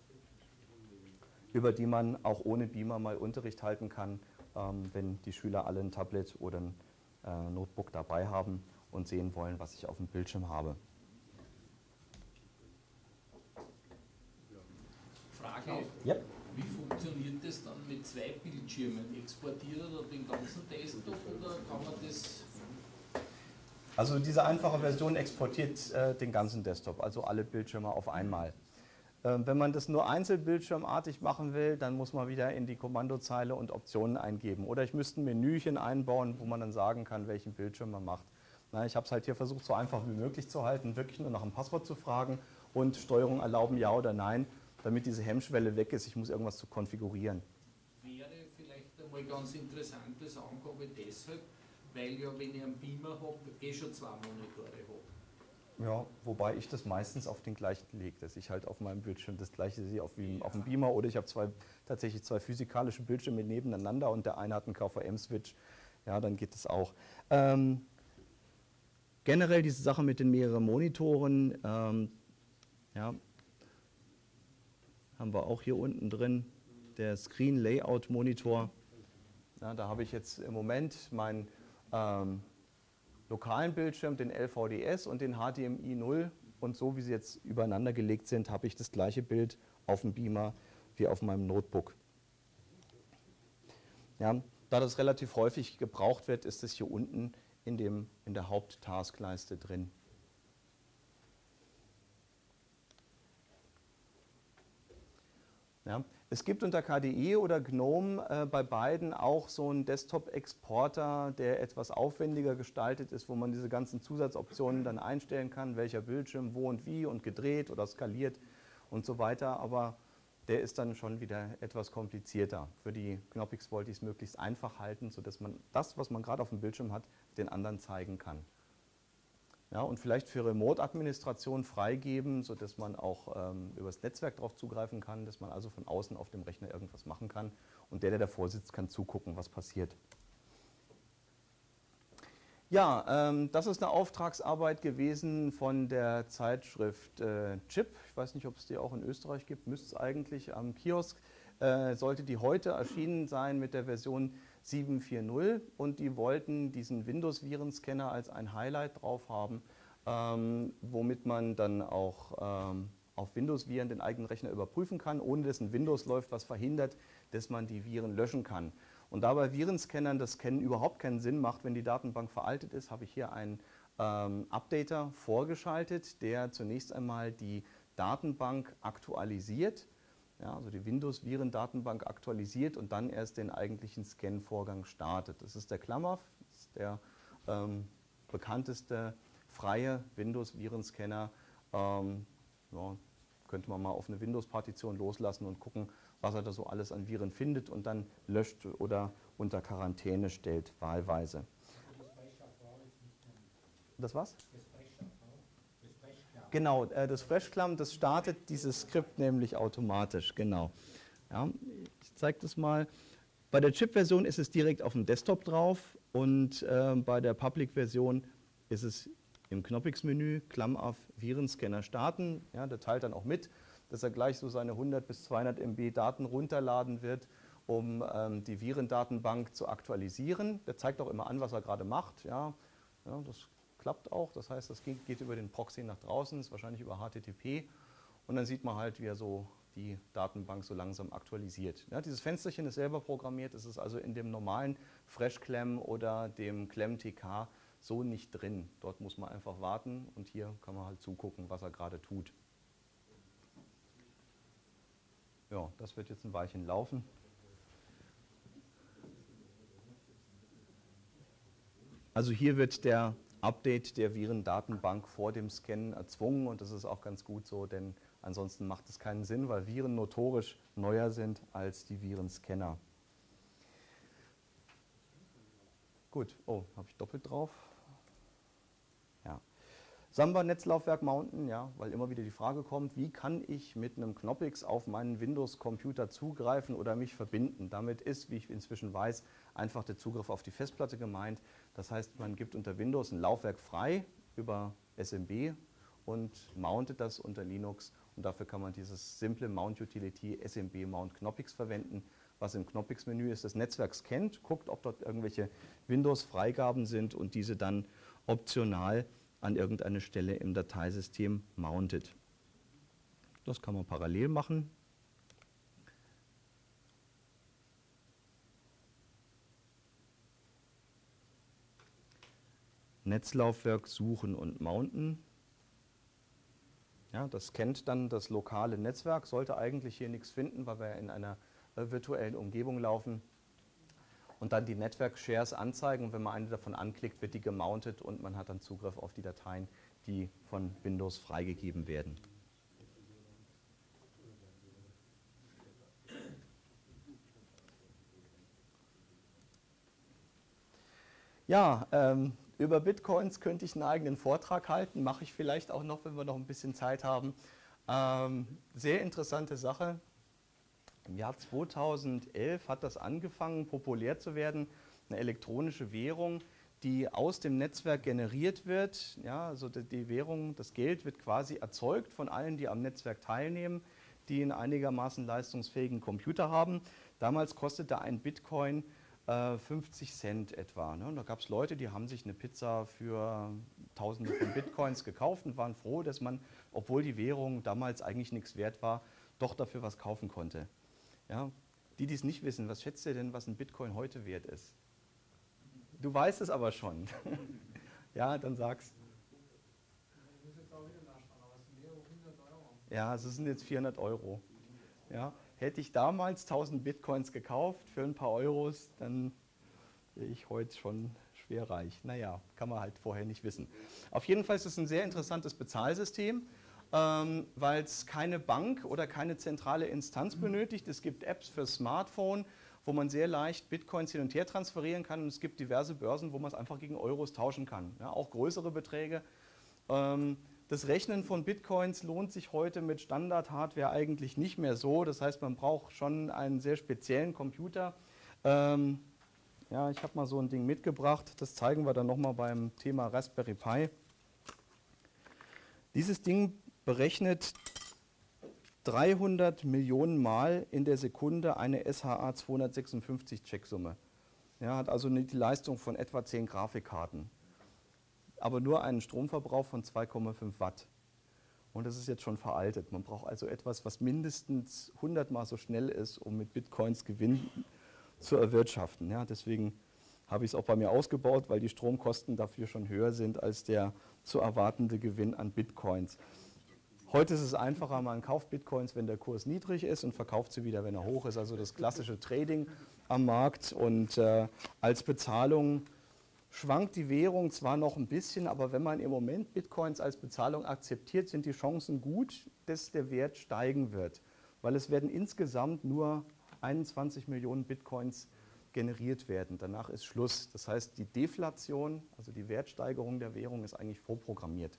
über die man auch ohne Beamer mal Unterricht halten kann, ähm, wenn die Schüler alle ein Tablet oder ein äh, Notebook dabei haben und sehen wollen, was ich auf dem Bildschirm habe. Frage, Ja. Wie funktioniert das dann mit zwei Bildschirmen? Exportiert er den ganzen Desktop oder kann man das... Also diese einfache Version exportiert äh, den ganzen Desktop, also alle Bildschirme auf einmal. Ähm, wenn man das nur einzelbildschirmartig machen will, dann muss man wieder in die Kommandozeile und Optionen eingeben. Oder ich müsste ein Menüchen einbauen, wo man dann sagen kann, welchen Bildschirm man macht. Na, ich habe es halt hier versucht, so einfach wie möglich zu halten, wirklich nur nach einem Passwort zu fragen und Steuerung erlauben, ja oder nein. damit diese Hemmschwelle weg ist, ich muss irgendwas zu konfigurieren. Wäre vielleicht einmal ganz interessante Angabe deshalb, weil ja, wenn ich einen Beamer habe, eh schon zwei Monitore habe. Ja, wobei ich das meistens auf den gleichen lege, dass ich halt auf meinem Bildschirm das gleiche sehe auf, wie auf dem Beamer, oder ich habe zwei, tatsächlich zwei physikalische Bildschirme nebeneinander und der eine hat einen K V M-Switch, ja, dann geht das auch. Ähm, generell diese Sache mit den mehreren Monitoren, ähm, ja, haben wir auch hier unten drin, der Screen Layout Monitor. Ja, da habe ich jetzt im Moment meinen ähm, lokalen Bildschirm, den L V D S und den H D M I null, und so wie sie jetzt übereinander gelegt sind, habe ich das gleiche Bild auf dem Beamer wie auf meinem Notebook. Ja, da das relativ häufig gebraucht wird, ist es hier unten in, dem, in der Haupttaskleiste drin. Ja, es gibt unter K D E oder GNOME äh, bei beiden auch so einen Desktop-Exporter, der etwas aufwendiger gestaltet ist, wo man diese ganzen Zusatzoptionen dann einstellen kann, welcher Bildschirm wo und wie und gedreht oder skaliert und so weiter, aber der ist dann schon wieder etwas komplizierter. Für die Knoppix wollte ich es möglichst einfach halten, sodass man das, was man gerade auf dem Bildschirm hat, den anderen zeigen kann. Ja, und vielleicht für Remote-Administration freigeben, sodass man auch ähm, über das Netzwerk darauf zugreifen kann, dass man also von außen auf dem Rechner irgendwas machen kann. Und der, der davor sitzt, kann zugucken, was passiert. Ja, ähm, das ist eine Auftragsarbeit gewesen von der Zeitschrift äh, Chip. Ich weiß nicht, ob es die auch in Österreich gibt, müsste es eigentlich am Kiosk. Äh, sollte die heute erschienen sein mit der Version sieben Punkt vier Punkt null, und die wollten diesen Windows-Virenscanner als ein Highlight drauf haben, ähm, womit man dann auch ähm, auf Windows-Viren den eigenen Rechner überprüfen kann, ohne dass ein Windows läuft, was verhindert, dass man die Viren löschen kann. Und da bei Virenscannern das Scannen überhaupt keinen Sinn macht, wenn die Datenbank veraltet ist, habe ich hier einen ähm, Updater vorgeschaltet, der zunächst einmal die Datenbank aktualisiert. Ja, also die Windows-Viren-Datenbank aktualisiert und dann erst den eigentlichen Scan-Vorgang startet. Das ist der ClamAV, das ist der ähm, bekannteste freie Windows-Virenscanner. Ähm, ja, könnte man mal auf eine Windows-Partition loslassen und gucken, was er da so alles an Viren findet und dann löscht oder unter Quarantäne stellt, wahlweise. Das was? Genau, äh, das FreshClam, das startet dieses Skript nämlich automatisch, genau. Ja, ich zeige das mal. Bei der Chip-Version ist es direkt auf dem Desktop drauf, und äh, bei der Public-Version ist es im Knoppix-Menü, ClamAV Virenscanner starten. Ja, der teilt dann auch mit, dass er gleich so seine hundert bis zweihundert Megabyte Daten runterladen wird, um ähm, die Virendatenbank zu aktualisieren. Der zeigt auch immer an, was er gerade macht. Ja, ja, das klappt auch, das heißt, das geht, geht über den Proxy nach draußen, ist wahrscheinlich über H T T P, und dann sieht man halt, wie er so die Datenbank so langsam aktualisiert. Ja, dieses Fensterchen ist selber programmiert, es ist also in dem normalen FreshClam oder dem ClamTK so nicht drin. Dort muss man einfach warten, und hier kann man halt zugucken, was er gerade tut. Ja, das wird jetzt ein Weilchen laufen. Also hier wird der Update der Virendatenbank vor dem Scannen erzwungen, und das ist auch ganz gut so, denn ansonsten macht es keinen Sinn, weil Viren notorisch neuer sind als die Virenscanner. Gut, oh, habe ich doppelt drauf. Ja. Samba-Netzlaufwerk mounten, ja, weil immer wieder die Frage kommt, wie kann ich mit einem Knoppix auf meinen Windows-Computer zugreifen oder mich verbinden? Damit ist, wie ich inzwischen weiß, einfach der Zugriff auf die Festplatte gemeint. Das heißt, man gibt unter Windows ein Laufwerk frei über S M B und mountet das unter Linux, und dafür kann man dieses simple Mount-Utility S M B Mount Knoppix verwenden, was im Knoppix-Menü ist, das Netzwerk scannt, guckt, ob dort irgendwelche Windows-Freigaben sind und diese dann optional an irgendeine Stelle im Dateisystem mountet. Das kann man parallel machen. Netzlaufwerk suchen und mounten. Ja, das scannt dann das lokale Netzwerk, sollte eigentlich hier nichts finden, weil wir in einer äh, virtuellen Umgebung laufen. Und dann die Network-Shares anzeigen, und wenn man eine davon anklickt, wird die gemountet und man hat dann Zugriff auf die Dateien, die von Windows freigegeben werden. Ja, ähm, über Bitcoins könnte ich einen eigenen Vortrag halten, mache ich vielleicht auch noch, wenn wir noch ein bisschen Zeit haben. Ähm, sehr interessante Sache. Im Jahr zweitausendelf hat das angefangen, populär zu werden, eine elektronische Währung, die aus dem Netzwerk generiert wird. Ja, also die, die Währung, das Geld wird quasi erzeugt von allen, die am Netzwerk teilnehmen, die einen einigermaßen leistungsfähigen Computer haben. Damals kostete ein Bitcoin äh, fünfzig Cent etwa. Ne? Und da gab es Leute, die haben sich eine Pizza für Tausende von Bitcoins gekauft und waren froh, dass man, obwohl die Währung damals eigentlich nichts wert war, doch dafür was kaufen konnte. Ja? Die, die es nicht wissen, was schätzt ihr denn, was ein Bitcoin heute wert ist? Du weißt es aber schon. Ja, dann sag's. Ja, es sind jetzt vierhundert Euro. Ja, hätte ich damals tausend Bitcoins gekauft für ein paar Euros, dann wäre ich heute schon schwer reich. Naja, kann man halt vorher nicht wissen. Auf jeden Fall ist es ein sehr interessantes Bezahlsystem, ähm, weil es keine Bank oder keine zentrale Instanz benötigt. Es gibt Apps für Smartphone, wo man sehr leicht Bitcoins hin und her transferieren kann. Und es gibt diverse Börsen, wo man es einfach gegen Euros tauschen kann. Ja, auch größere Beträge. Ähm, Das Rechnen von Bitcoins lohnt sich heute mit Standard-Hardware eigentlich nicht mehr so. Das heißt, man braucht schon einen sehr speziellen Computer. Ähm, ja, ich habe mal so ein Ding mitgebracht. Das zeigen wir dann nochmal beim Thema Raspberry Pi. Dieses Ding berechnet dreihundert Millionen Mal in der Sekunde eine S H A zweihundertsechsundfünfzig Checksumme. Ja, hat also die Leistung von etwa zehn Grafikkarten. Aber nur einen Stromverbrauch von zwei Komma fünf Watt. Und das ist jetzt schon veraltet. Man braucht also etwas, was mindestens hundert Mal so schnell ist, um mit Bitcoins Gewinn zu erwirtschaften. Ja, deswegen habe ich es auch bei mir ausgebaut, weil die Stromkosten dafür schon höher sind als der zu erwartende Gewinn an Bitcoins. Heute ist es einfacher, man kauft Bitcoins, wenn der Kurs niedrig ist und verkauft sie wieder, wenn er hoch ist. Also das klassische Trading am Markt. Und äh, als Bezahlung schwankt die Währung zwar noch ein bisschen, aber wenn man im Moment Bitcoins als Bezahlung akzeptiert, sind die Chancen gut, dass der Wert steigen wird. Weil es werden insgesamt nur einundzwanzig Millionen Bitcoins generiert werden. Danach ist Schluss. Das heißt, die Deflation, also die Wertsteigerung der Währung, ist eigentlich vorprogrammiert.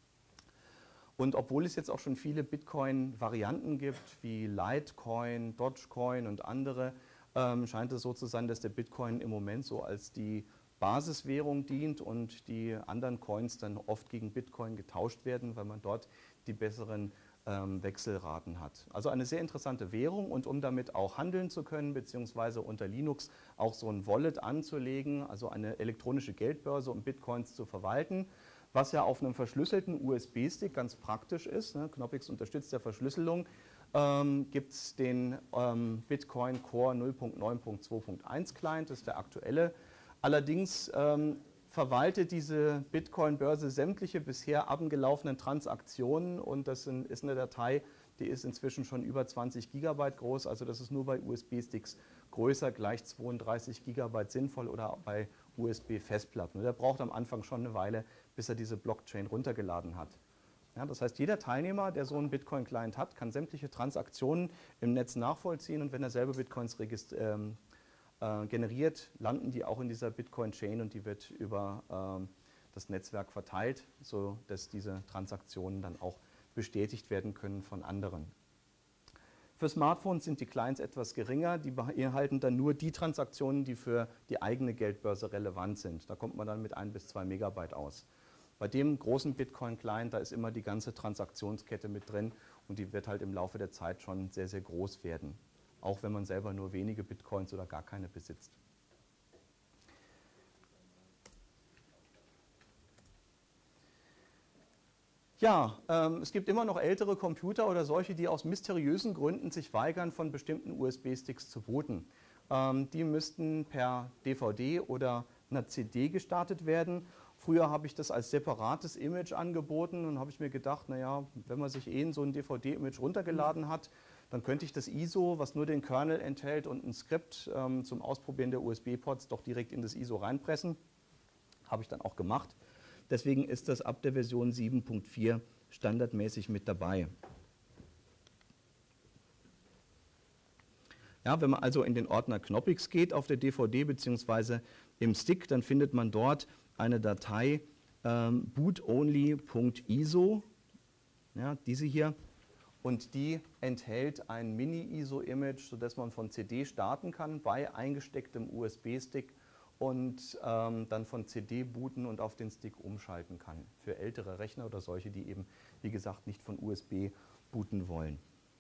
Und obwohl es jetzt auch schon viele Bitcoin-Varianten gibt, wie Litecoin, Dogecoin und andere, ähm, scheint es so zu sein, dass der Bitcoin im Moment so als die Basiswährung dient und die anderen Coins dann oft gegen Bitcoin getauscht werden, weil man dort die besseren ähm, Wechselraten hat. Also eine sehr interessante Währung, und um damit auch handeln zu können, beziehungsweise unter Linux auch so ein Wallet anzulegen, also eine elektronische Geldbörse, um Bitcoins zu verwalten, was ja auf einem verschlüsselten U S B-Stick ganz praktisch ist. Ne? Knoppix unterstützt ja Verschlüsselung. Ähm, gibt es den ähm, Bitcoin Core null Punkt neun Punkt zwei Punkt eins Client, das ist der aktuelle. Allerdings ähm, verwaltet diese Bitcoin-Börse sämtliche bisher abgelaufenen Transaktionen, und das sind, ist eine Datei, die ist inzwischen schon über zwanzig Gigabyte groß, also das ist nur bei U S B-Sticks größer, gleich zweiunddreißig Gigabyte sinnvoll, oder bei U S B-Festplatten. Der braucht am Anfang schon eine Weile, bis er diese Blockchain runtergeladen hat. Ja, das heißt, jeder Teilnehmer, der so einen Bitcoin-Client hat, kann sämtliche Transaktionen im Netz nachvollziehen, und wenn er selber Bitcoins ähm, äh, generiert, landen die auch in dieser Bitcoin-Chain, und die wird über ähm, das Netzwerk verteilt, sodass diese Transaktionen dann auch bestätigt werden können von anderen. Für Smartphones sind die Clients etwas geringer, die beinhalten dann nur die Transaktionen, die für die eigene Geldbörse relevant sind. Da kommt man dann mit ein bis zwei Megabyte aus. Bei dem großen Bitcoin-Client, da ist immer die ganze Transaktionskette mit drin, und die wird halt im Laufe der Zeit schon sehr, sehr groß werden. Auch wenn man selber nur wenige Bitcoins oder gar keine besitzt. Ja, ähm, es gibt immer noch ältere Computer oder solche, die aus mysteriösen Gründen sich weigern, von bestimmten U S B-Sticks zu booten. Ähm, die müssten per D V D oder einer C D gestartet werden. Früher habe ich das als separates Image angeboten, und habe ich mir gedacht, naja, wenn man sich eh in so ein D V D-Image runtergeladen hat, dann könnte ich das I S O, was nur den Kernel enthält und ein Skript ähm, zum Ausprobieren der U S B-Ports, doch direkt in das I S O reinpressen. Habe ich dann auch gemacht. Deswegen ist das ab der Version sieben Punkt vier standardmäßig mit dabei. Ja, wenn man also in den Ordner Knoppix geht auf der D V D bzw. im Stick, dann findet man dort eine Datei ähm, bootonly.iso, ja, diese hier, und die enthält ein Mini-I S O-Image, sodass man von C D starten kann bei eingestecktem U S B-Stick und ähm, dann von C D booten und auf den Stick umschalten kann. Für ältere Rechner oder solche, die eben, wie gesagt, nicht von U S B booten wollen.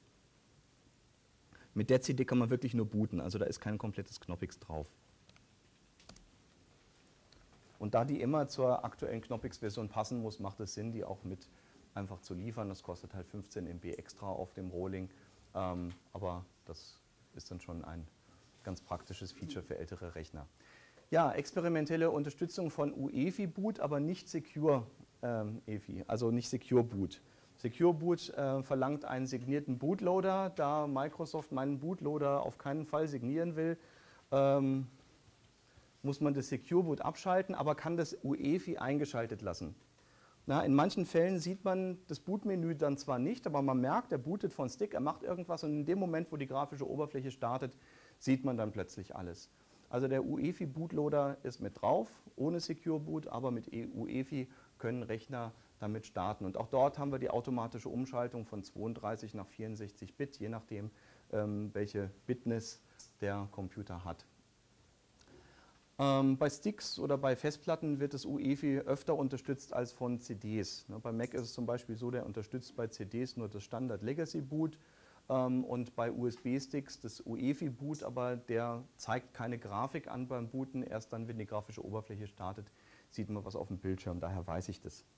Mit der C D kann man wirklich nur booten, also da ist kein komplettes Knoppix drauf. Und da die immer zur aktuellen Knoppix-Version passen muss, macht es Sinn, die auch mit einfach zu liefern. Das kostet halt fünfzehn Megabyte extra auf dem Rohling, ähm, aber das ist dann schon ein ganz praktisches Feature für ältere Rechner. Ja, experimentelle Unterstützung von U E F I-Boot, aber nicht Secure ähm, E F I, also nicht Secure Boot. Secure Boot äh, verlangt einen signierten Bootloader, da Microsoft meinen Bootloader auf keinen Fall signieren will. Ähm, muss man das Secure Boot abschalten, aber kann das U E F I eingeschaltet lassen. Na, in manchen Fällen sieht man das Bootmenü dann zwar nicht, aber man merkt, er bootet von Stick, er macht irgendwas und in dem Moment, wo die grafische Oberfläche startet, sieht man dann plötzlich alles. Also der U E F I-Bootloader ist mit drauf, ohne Secure Boot, aber mit U E F I können Rechner damit starten. Und auch dort haben wir die automatische Umschaltung von zweiunddreißig nach vierundsechzig Bit, je nachdem, ähm, welche Bitness der Computer hat. Ähm, bei Sticks oder bei Festplatten wird das U E F I öfter unterstützt als von C Ds. Ne, bei Mac ist es zum Beispiel so, der unterstützt bei C Ds nur das Standard Legacy Boot ähm, und bei U S B-Sticks das U E F I-Boot, aber der zeigt keine Grafik an beim Booten. Erst dann, wenn die grafische Oberfläche startet, sieht man was auf dem Bildschirm. Daher weiß ich das.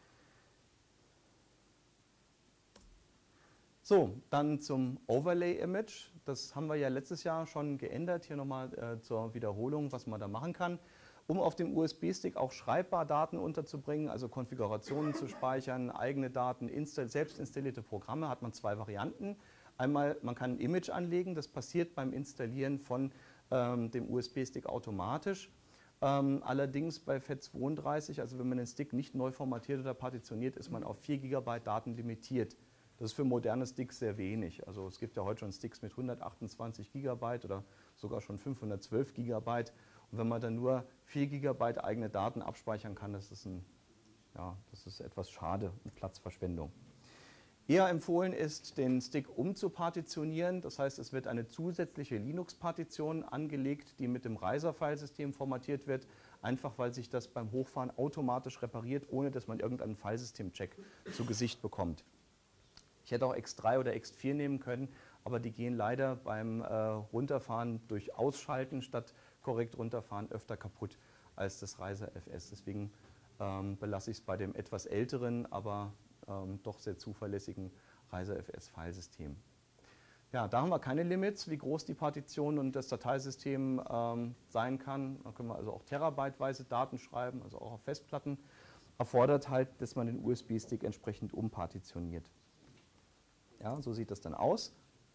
So, dann zum Overlay-Image. Das haben wir ja letztes Jahr schon geändert. Hier nochmal äh, zur Wiederholung, was man da machen kann. Um auf dem U S B-Stick auch schreibbar Daten unterzubringen, also Konfigurationen zu speichern, eigene Daten, install selbst installierte Programme, hat man zwei Varianten. Einmal, man kann ein Image anlegen, das passiert beim Installieren von ähm, dem U S B-Stick automatisch. Ähm, allerdings bei FAT zweiunddreißig, also wenn man den Stick nicht neu formatiert oder partitioniert, ist man auf vier Gigabyte Daten limitiert. Das ist für moderne Sticks sehr wenig. Also es gibt ja heute schon Sticks mit hundertachtundzwanzig Gigabyte oder sogar schon fünfhundertzwölf Gigabyte. Und wenn man dann nur vier Gigabyte eigene Daten abspeichern kann, das ist, ein, ja, das ist etwas schade, eine Platzverschwendung. Eher empfohlen ist, den Stick umzupartitionieren. Das heißt, es wird eine zusätzliche Linux-Partition angelegt, die mit dem Reiser-Filesystem formatiert wird, einfach weil sich das beim Hochfahren automatisch repariert, ohne dass man irgendeinen Filesystem-Check zu Gesicht bekommt. Ich hätte auch X drei oder X vier nehmen können, aber die gehen leider beim äh, Runterfahren durch Ausschalten statt korrekt runterfahren öfter kaputt als das Reiser F S. Deswegen ähm, belasse ich es bei dem etwas älteren, aber ähm, doch sehr zuverlässigen Reiser F S-Filesystem. Ja, da haben wir keine Limits, wie groß die Partition und das Dateisystem ähm, sein kann. Da können wir also auch terabyteweise Daten schreiben, also auch auf Festplatten. Erfordert halt, dass man den U S B-Stick entsprechend umpartitioniert. Ja, so sieht das dann aus.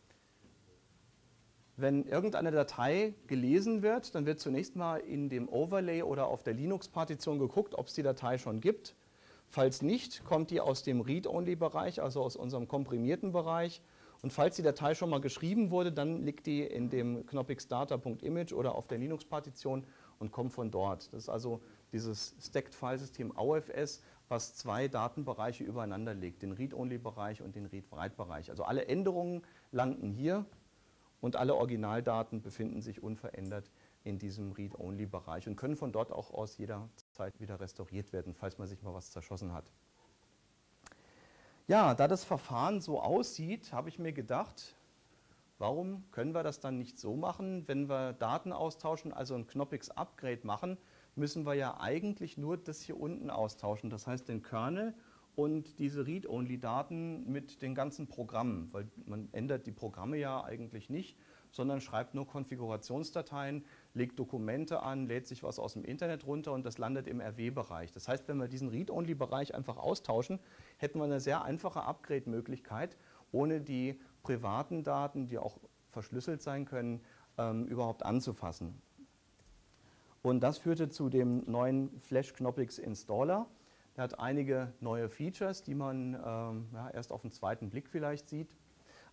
Wenn irgendeine Datei gelesen wird, dann wird zunächst mal in dem Overlay oder auf der Linux-Partition geguckt, ob es die Datei schon gibt. Falls nicht, kommt die aus dem Read-Only-Bereich, also aus unserem komprimierten Bereich. Und falls die Datei schon mal geschrieben wurde, dann liegt die in dem Knoppix Data.image oder auf der Linux-Partition und kommt von dort. Das ist also dieses Stacked Filesystem A U F S, was zwei Datenbereiche übereinander legt, den Read-Only-Bereich und den Read-Write-Bereich. Also alle Änderungen landen hier und alle Originaldaten befinden sich unverändert in diesem Read-Only-Bereich und können von dort auch aus jederzeit wieder restauriert werden, falls man sich mal was zerschossen hat. Ja, da das Verfahren so aussieht, habe ich mir gedacht, warum können wir das dann nicht so machen, wenn wir Daten austauschen, also ein Knoppix-Upgrade machen, müssen wir ja eigentlich nur das hier unten austauschen, das heißt den Kernel und diese Read-Only-Daten mit den ganzen Programmen, weil man ändert die Programme ja eigentlich nicht, sondern schreibt nur Konfigurationsdateien, legt Dokumente an, lädt sich was aus dem Internet runter und das landet im R W-Bereich. Das heißt, wenn wir diesen Read-Only-Bereich einfach austauschen, hätten wir eine sehr einfache Upgrade-Möglichkeit, ohne die privaten Daten, die auch verschlüsselt sein können, ähm, überhaupt anzufassen. Und das führte zu dem neuen Flash Knoppix Installer. Der hat einige neue Features, die man ähm, ja, erst auf den zweiten Blick vielleicht sieht.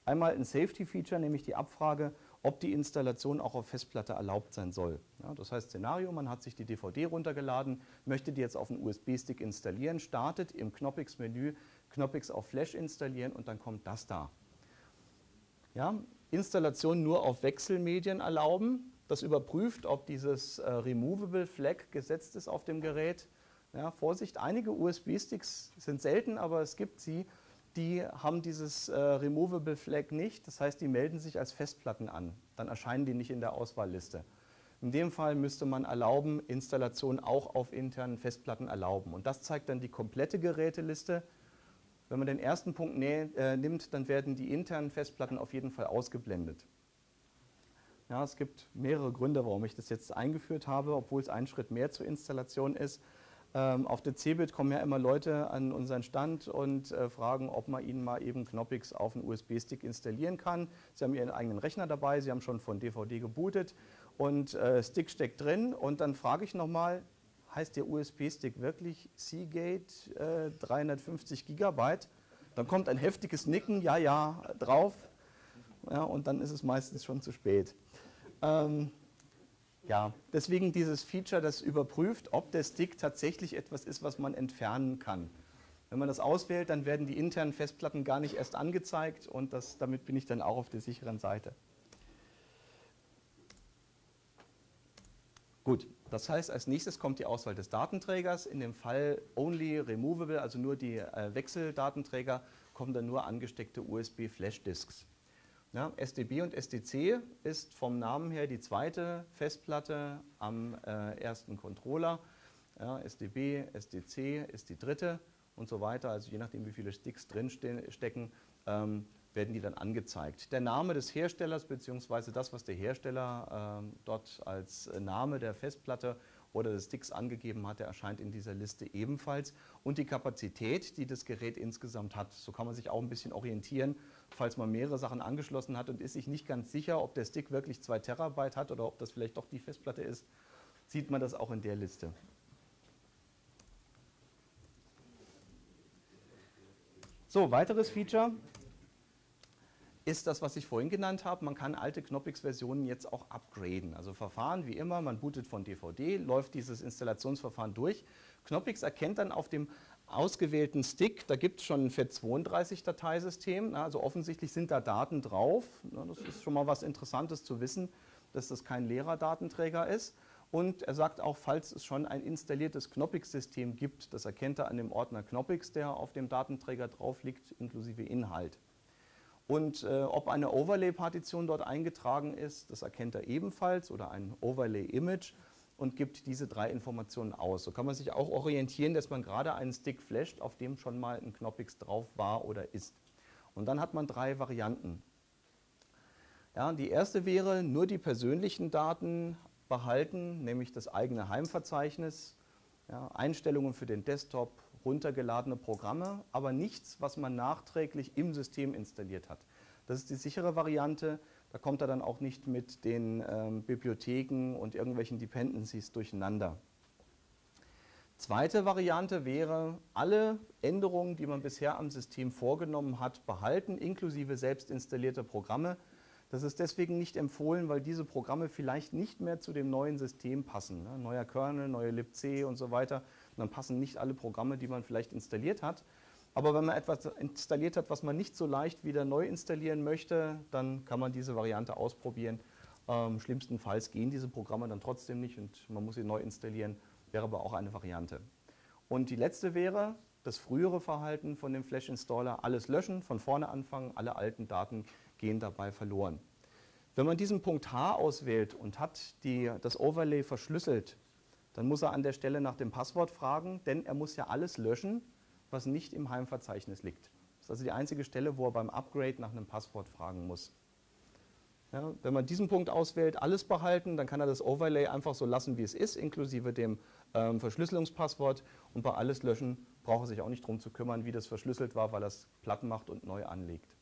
Einmal ein Safety-Feature, nämlich die Abfrage, ob die Installation auch auf Festplatte erlaubt sein soll. Ja, das heißt Szenario, man hat sich die D V D runtergeladen, möchte die jetzt auf einen U S B-Stick installieren, startet im Knoppix-Menü Knoppix auf Flash installieren und dann kommt das da. Ja, Installation nur auf Wechselmedien erlauben. Das überprüft, ob dieses äh, Removable Flag gesetzt ist auf dem Gerät. Ja, Vorsicht, einige U S B-Sticks sind selten, aber es gibt sie, die haben dieses äh, Removable Flag nicht. Das heißt, die melden sich als Festplatten an. Dann erscheinen die nicht in der Auswahlliste. In dem Fall müsste man erlauben, Installation auch auf internen Festplatten erlauben. Und das zeigt dann die komplette Geräteliste. Wenn man den ersten Punkt nä- äh, nimmt, dann werden die internen Festplatten auf jeden Fall ausgeblendet. Ja, es gibt mehrere Gründe, warum ich das jetzt eingeführt habe, obwohl es ein Schritt mehr zur Installation ist. Ähm, auf der C eBIT kommen ja immer Leute an unseren Stand und äh, fragen, ob man ihnen mal eben Knoppix auf einen U S B-Stick installieren kann. Sie haben ihren eigenen Rechner dabei, sie haben schon von D V D gebootet und äh, Stick steckt drin. Und dann frage ich nochmal, heißt der U S B-Stick wirklich Seagate äh, dreihundertfünfzig Gigabyte? Dann kommt ein heftiges Nicken, ja, ja, drauf. Ja, und dann ist es meistens schon zu spät. Ähm, Ja, deswegen dieses Feature, das überprüft, ob der Stick tatsächlich etwas ist, was man entfernen kann. Wenn man das auswählt, dann werden die internen Festplatten gar nicht erst angezeigt und das, damit bin ich dann auch auf der sicheren Seite. Gut, das heißt, als nächstes kommt die Auswahl des Datenträgers. In dem Fall Only Removable, also nur die äh, Wechseldatenträger, kommen dann nur angesteckte U S B-Flash-Disks. Ja, S D B und S D C ist vom Namen her die zweite Festplatte am äh, ersten Controller. Ja, S D B, S D C ist die dritte und so weiter. Also je nachdem, wie viele Sticks drin stecken, ähm, werden die dann angezeigt. Der Name des Herstellers bzw. das, was der Hersteller ähm, dort als Name der Festplatte oder des Sticks angegeben hat, der erscheint in dieser Liste ebenfalls. Und die Kapazität, die das Gerät insgesamt hat. So kann man sich auch ein bisschen orientieren, falls man mehrere Sachen angeschlossen hat und ist sich nicht ganz sicher, ob der Stick wirklich zwei Terabyte hat oder ob das vielleicht doch die Festplatte ist, sieht man das auch in der Liste. So, weiteres Feature ist das, was ich vorhin genannt habe. Man kann alte Knoppix-Versionen jetzt auch upgraden. Also Verfahren wie immer, man bootet von D V D, läuft dieses Installationsverfahren durch. Knoppix erkennt dann auf dem ausgewählten Stick, da gibt es schon ein FAT zweiunddreißig Dateisystem, also offensichtlich sind da Daten drauf. Das ist schon mal was Interessantes zu wissen, dass das kein leerer Datenträger ist. Und er sagt auch, falls es schon ein installiertes Knoppix-System gibt, das erkennt er an dem Ordner Knoppix, der auf dem Datenträger drauf liegt, inklusive Inhalt. Und äh, ob eine Overlay-Partition dort eingetragen ist, das erkennt er ebenfalls, oder ein Overlay-Image, und gibt diese drei Informationen aus. So kann man sich auch orientieren, dass man gerade einen Stick flasht, auf dem schon mal ein Knoppix drauf war oder ist. Und dann hat man drei Varianten. Ja, die erste wäre, nur die persönlichen Daten behalten, nämlich das eigene Heimverzeichnis, ja, Einstellungen für den Desktop, runtergeladene Programme, aber nichts, was man nachträglich im System installiert hat. Das ist die sichere Variante, da kommt er dann auch nicht mit den ähm, Bibliotheken und irgendwelchen Dependencies durcheinander. Zweite Variante wäre, alle Änderungen, die man bisher am System vorgenommen hat, behalten, inklusive selbst installierte Programme. Das ist deswegen nicht empfohlen, weil diese Programme vielleicht nicht mehr zu dem neuen System passen. Ne? Neuer Kernel, neue libc und so weiter. Und dann passen nicht alle Programme, die man vielleicht installiert hat. Aber wenn man etwas installiert hat, was man nicht so leicht wieder neu installieren möchte, dann kann man diese Variante ausprobieren. Ähm, schlimmstenfalls gehen diese Programme dann trotzdem nicht und man muss sie neu installieren, wäre aber auch eine Variante. Und die letzte wäre das frühere Verhalten von dem Flash-Installer, alles löschen, von vorne anfangen, alle alten Daten gehen dabei verloren. Wenn man diesen Punkt H auswählt und hat die, das Overlay verschlüsselt, dann muss er an der Stelle nach dem Passwort fragen, denn er muss ja alles löschen, was nicht im Heimverzeichnis liegt. Das ist also die einzige Stelle, wo er beim Upgrade nach einem Passwort fragen muss. Ja, wenn man diesen Punkt auswählt, alles behalten, dann kann er das Overlay einfach so lassen, wie es ist, inklusive dem ähm, Verschlüsselungspasswort. Und bei alles löschen braucht er sich auch nicht darum zu kümmern, wie das verschlüsselt war, weil er es platt macht und neu anlegt.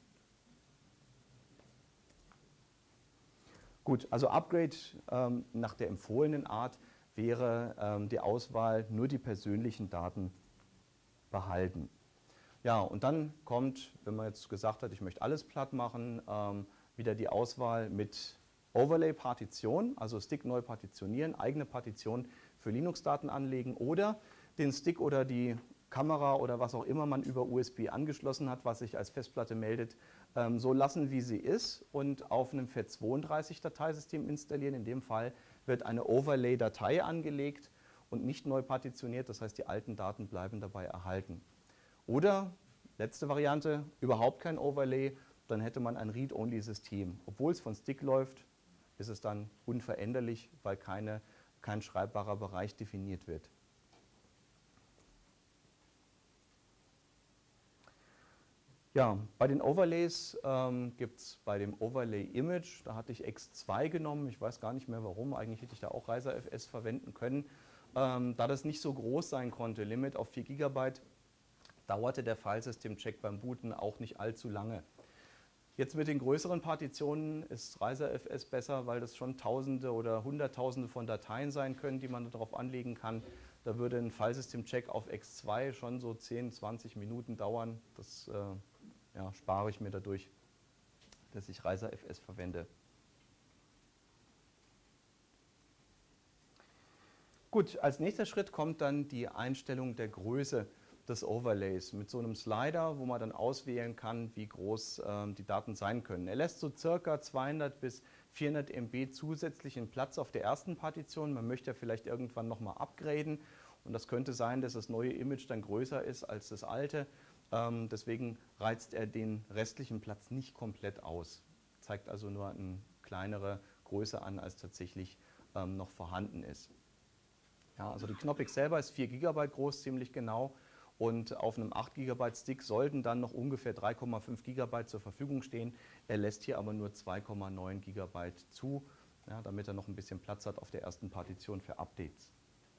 Gut, also Upgrade ähm, nach der empfohlenen Art wäre ähm, die Auswahl, nur die persönlichen Daten behalten. Ja, und dann kommt, wenn man jetzt gesagt hat, ich möchte alles platt machen, ähm, wieder die Auswahl mit Overlay-Partition, also Stick neu partitionieren, eigene Partition für Linux-Daten anlegen oder den Stick oder die Kamera oder was auch immer man über U S B angeschlossen hat, was sich als Festplatte meldet, ähm, so lassen, wie sie ist und auf einem FAT zweiunddreißig Dateisystem installieren. In dem Fall wird eine Overlay-Datei angelegt und nicht neu partitioniert, das heißt, die alten Daten bleiben dabei erhalten. Oder, letzte Variante, überhaupt kein Overlay, dann hätte man ein Read-Only-System. Obwohl es von Stick läuft, ist es dann unveränderlich, weil keine, kein schreibbarer Bereich definiert wird. Ja, bei den Overlays ähm, gibt es bei dem Overlay Image, da hatte ich X zwei genommen, ich weiß gar nicht mehr warum, eigentlich hätte ich da auch ReiserFS verwenden können. Ähm, da das nicht so groß sein konnte, Limit auf vier Gigabyte, dauerte der Filesystem-Check beim Booten auch nicht allzu lange. Jetzt mit den größeren Partitionen ist ReiserFS besser, weil das schon Tausende oder Hunderttausende von Dateien sein können, die man darauf anlegen kann. Da würde ein Filesystem-Check auf X zwei schon so zehn, zwanzig Minuten dauern. Das äh, ja, spare ich mir dadurch, dass ich ReiserFS verwende. Gut, als nächster Schritt kommt dann die Einstellung der Größe des Overlays mit so einem Slider, wo man dann auswählen kann, wie groß ähm, die Daten sein können. Er lässt so circa zweihundert bis vierhundert Megabyte zusätzlichen Platz auf der ersten Partition. Man möchte ja vielleicht irgendwann nochmal upgraden und das könnte sein, dass das neue Image dann größer ist als das alte. Ähm, deswegen reizt er den restlichen Platz nicht komplett aus. Zeigt also nur eine kleinere Größe an, als tatsächlich ähm, noch vorhanden ist. Ja, also die Knoppix selber ist vier Gigabyte groß, ziemlich genau. Und auf einem acht Gigabyte Stick sollten dann noch ungefähr drei Komma fünf Gigabyte zur Verfügung stehen. Er lässt hier aber nur zwei Komma neun Gigabyte zu, ja, damit er noch ein bisschen Platz hat auf der ersten Partition für Updates.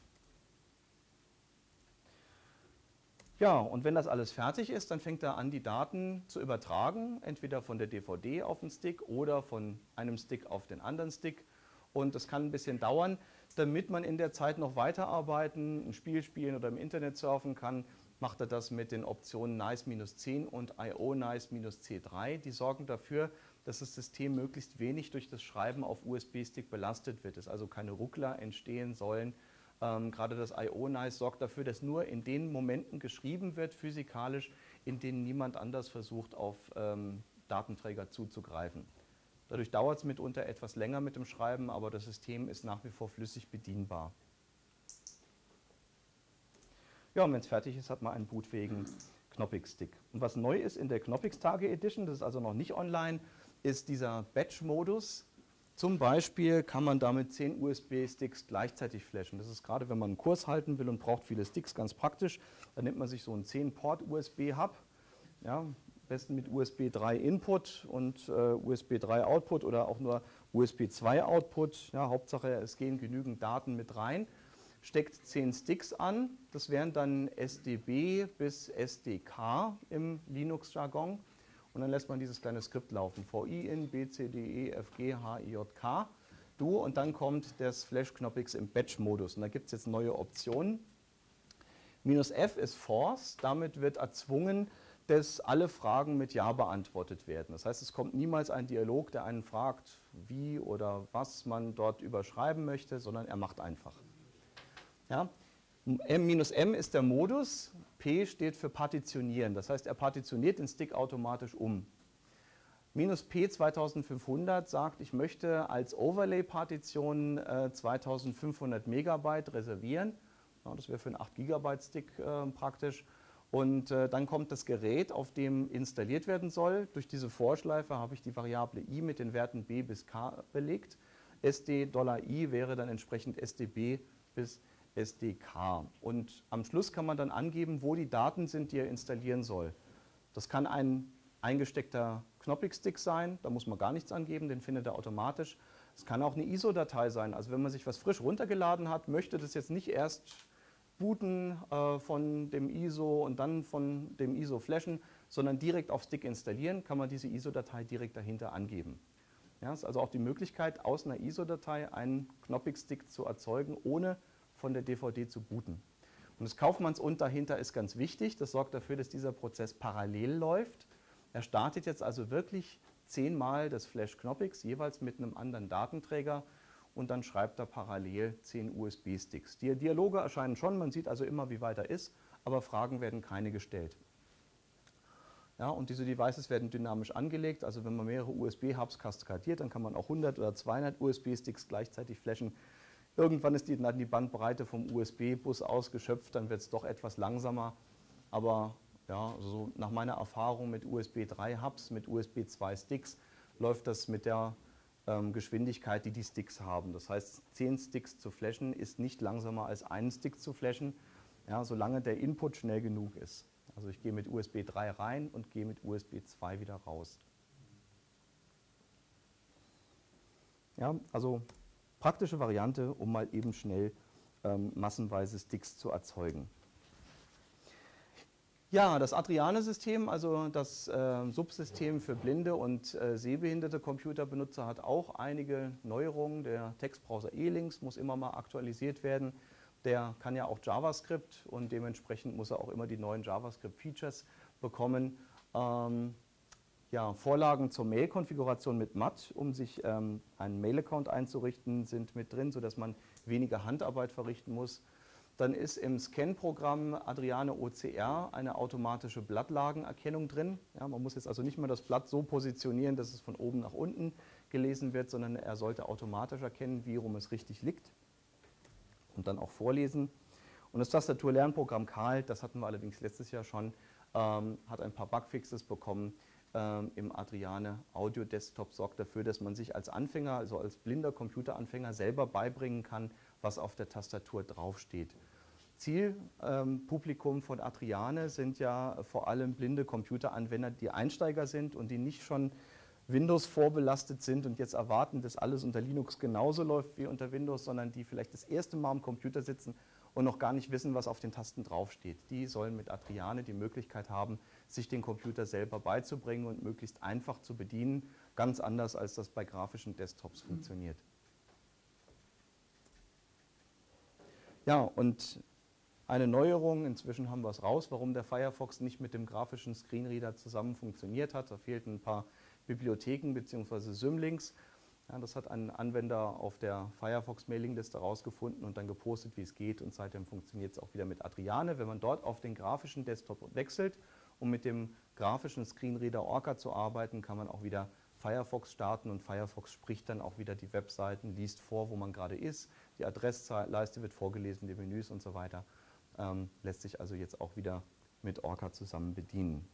Ja, und wenn das alles fertig ist, dann fängt er an, die Daten zu übertragen, entweder von der D V D auf den Stick oder von einem Stick auf den anderen Stick. Und das kann ein bisschen dauern, damit man in der Zeit noch weiterarbeiten, ein Spiel spielen oder im Internet surfen kann, macht er das mit den Optionen nice zehn und I O nice C drei. Die sorgen dafür, dass das System möglichst wenig durch das Schreiben auf U S B-Stick belastet wird, dass also keine Ruckler entstehen sollen. Ähm, gerade das I O nice sorgt dafür, dass nur in den Momenten geschrieben wird, physikalisch, in denen niemand anders versucht, auf ähm, Datenträger zuzugreifen. Dadurch dauert es mitunter etwas länger mit dem Schreiben, aber das System ist nach wie vor flüssig bedienbar. Ja, und wenn es fertig ist, hat man einen bootfähigen Knoppix-Stick. Und was neu ist in der Knoppix-Tage Edition, das ist also noch nicht online, ist dieser Batch-Modus. Zum Beispiel kann man damit zehn U S B-Sticks gleichzeitig flashen. Das ist gerade, wenn man einen Kurs halten will und braucht viele Sticks, ganz praktisch. Dann nimmt man sich so einen zehn Port U S B-Hub, ja, am besten mit U S B drei Input und äh, U S B drei Output oder auch nur U S B zwei Output. Ja, Hauptsache, es gehen genügend Daten mit rein. Steckt zehn Sticks an, das wären dann S D B bis S D K im Linux-Jargon. Und dann lässt man dieses kleine Skript laufen, V I in, B C D E, F G, H I J K, du, und dann kommt das Flash-Knoppix im Batch-Modus. Und da gibt es jetzt neue Optionen. Minus F ist Force, damit wird erzwungen, dass alle Fragen mit Ja beantwortet werden. Das heißt, es kommt niemals ein Dialog, der einen fragt, wie oder was man dort überschreiben möchte, sondern er macht einfach. Ja? M-M ist der Modus, P steht für Partitionieren, das heißt, er partitioniert den Stick automatisch um. Minus P zweitausendfünfhundert sagt, ich möchte als Overlay-Partition äh, zweitausendfünfhundert Megabyte reservieren. Ja, das wäre für einen acht Gigabyte Stick äh, praktisch. Und äh, dann kommt das Gerät, auf dem installiert werden soll. Durch diese Vorschleife habe ich die Variable i mit den Werten b bis k belegt. S D $i wäre dann entsprechend S D B bis S D K. Und am Schluss kann man dann angeben, wo die Daten sind, die er installieren soll. Das kann ein eingesteckter Knoppix-Stick sein, da muss man gar nichts angeben, den findet er automatisch. Es kann auch eine I S O-Datei sein, also wenn man sich was frisch runtergeladen hat, möchte das jetzt nicht erst booten äh, von dem I S O und dann von dem I S O flashen, sondern direkt auf Stick installieren, kann man diese I S O-Datei direkt dahinter angeben. Ja, ist also auch die Möglichkeit, aus einer I S O-Datei einen Knoppix-Stick zu erzeugen, ohne von der D V D zu booten. Und das Kaufmanns-Und dahinter ist ganz wichtig. Das sorgt dafür, dass dieser Prozess parallel läuft. Er startet jetzt also wirklich zehnmal das Flash Knoppix, jeweils mit einem anderen Datenträger. Und dann schreibt er parallel zehn U S B-Sticks. Die Dialoge erscheinen schon, man sieht also immer, wie weit er ist, aber Fragen werden keine gestellt. Ja, und diese Devices werden dynamisch angelegt, also wenn man mehrere U S B-Hubs kaskadiert, dann kann man auch hundert oder zweihundert U S B-Sticks gleichzeitig flashen. Irgendwann ist die, dann die Bandbreite vom U S B-Bus ausgeschöpft, dann wird es doch etwas langsamer, aber ja, so nach meiner Erfahrung mit U S B drei Hubs, mit U S B zwei Sticks, läuft das mit der ähm, Geschwindigkeit, die die Sticks haben. Das heißt, zehn Sticks zu flashen ist nicht langsamer als einen Stick zu flashen, ja, solange der Input schnell genug ist. Also ich gehe mit U S B drei rein und gehe mit U S B zwei wieder raus. Ja, also praktische Variante, um mal eben schnell ähm, massenweise Sticks zu erzeugen. Ja, das Adriane-System, also das äh, Subsystem für blinde und äh, sehbehinderte Computerbenutzer, hat auch einige Neuerungen. Der Textbrowser E-Links muss immer mal aktualisiert werden. Der kann ja auch JavaScript und dementsprechend muss er auch immer die neuen JavaScript-Features bekommen. Ähm, ja, Vorlagen zur Mail-Konfiguration mit M A T, um sich ähm, einen Mail-Account einzurichten, sind mit drin, sodass man weniger Handarbeit verrichten muss. Dann ist im Scan-Programm Adriane O C R eine automatische Blattlagenerkennung drin. Ja, man muss jetzt also nicht mehr das Blatt so positionieren, dass es von oben nach unten gelesen wird, sondern er sollte automatisch erkennen, wie rum es richtig liegt und dann auch vorlesen. Und das Tastatur-Lernprogramm C A L, das hatten wir allerdings letztes Jahr schon, ähm, hat ein paar Bugfixes bekommen. Ähm, Im Adriane Audio Desktop sorgt dafür, dass man sich als Anfänger, also als blinder Computeranfänger selber beibringen kann, was auf der Tastatur draufsteht. Zielpublikum ähm, von Adriane sind ja vor allem blinde Computeranwender, die Einsteiger sind und die nicht schon Windows vorbelastet sind und jetzt erwarten, dass alles unter Linux genauso läuft wie unter Windows, sondern die vielleicht das erste Mal am Computer sitzen und noch gar nicht wissen, was auf den Tasten draufsteht. Die sollen mit Adriane die Möglichkeit haben, sich den Computer selber beizubringen und möglichst einfach zu bedienen, ganz anders als das bei grafischen Desktops funktioniert. Ja, und eine Neuerung, inzwischen haben wir es raus, warum der Firefox nicht mit dem grafischen Screenreader zusammen funktioniert hat. Da fehlten ein paar Bibliotheken bzw. Symlinks. Ja, das hat ein Anwender auf der Firefox-Mailingliste rausgefunden und dann gepostet, wie es geht. Und seitdem funktioniert es auch wieder mit Adriane. Wenn man dort auf den grafischen Desktop wechselt, um mit dem grafischen Screenreader Orca zu arbeiten, kann man auch wieder Firefox starten und Firefox spricht dann auch wieder die Webseiten, liest vor, wo man gerade ist. Die Adressleiste wird vorgelesen, die Menüs und so weiter. Ähm, lässt sich also jetzt auch wieder mit Orca zusammen bedienen.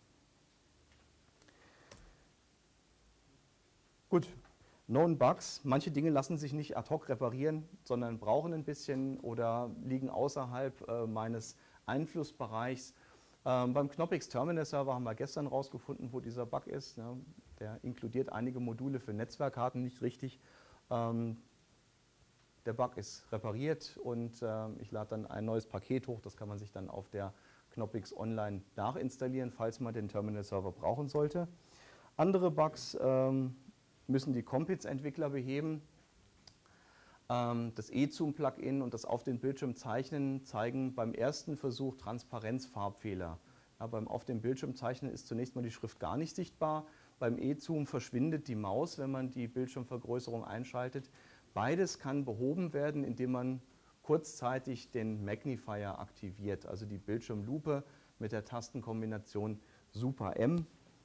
Gut, Known Bugs. Manche Dinge lassen sich nicht ad hoc reparieren, sondern brauchen ein bisschen oder liegen außerhalb äh, meines Einflussbereichs. Ähm, beim Knoppix Terminal Server haben wir gestern rausgefunden, wo dieser Bug ist. Ja, der inkludiert einige Module für Netzwerkkarten nicht richtig. Ähm, der Bug ist repariert und äh, ich lade dann ein neues Paket hoch. Das kann man sich dann auf der Knoppix Online nachinstallieren, falls man den Terminal Server brauchen sollte. Andere Bugs ähm, müssen die Compiz-Entwickler beheben. Ähm, das eZoom-Plugin und das auf den Bildschirm zeichnen zeigen beim ersten Versuch Transparenzfarbfehler. Ja, beim auf dem Bildschirm zeichnen ist zunächst mal die Schrift gar nicht sichtbar. Beim eZoom verschwindet die Maus, wenn man die Bildschirmvergrößerung einschaltet. Beides kann behoben werden, indem man kurzzeitig den Magnifier aktiviert, also die Bildschirmlupe mit der Tastenkombination Super M.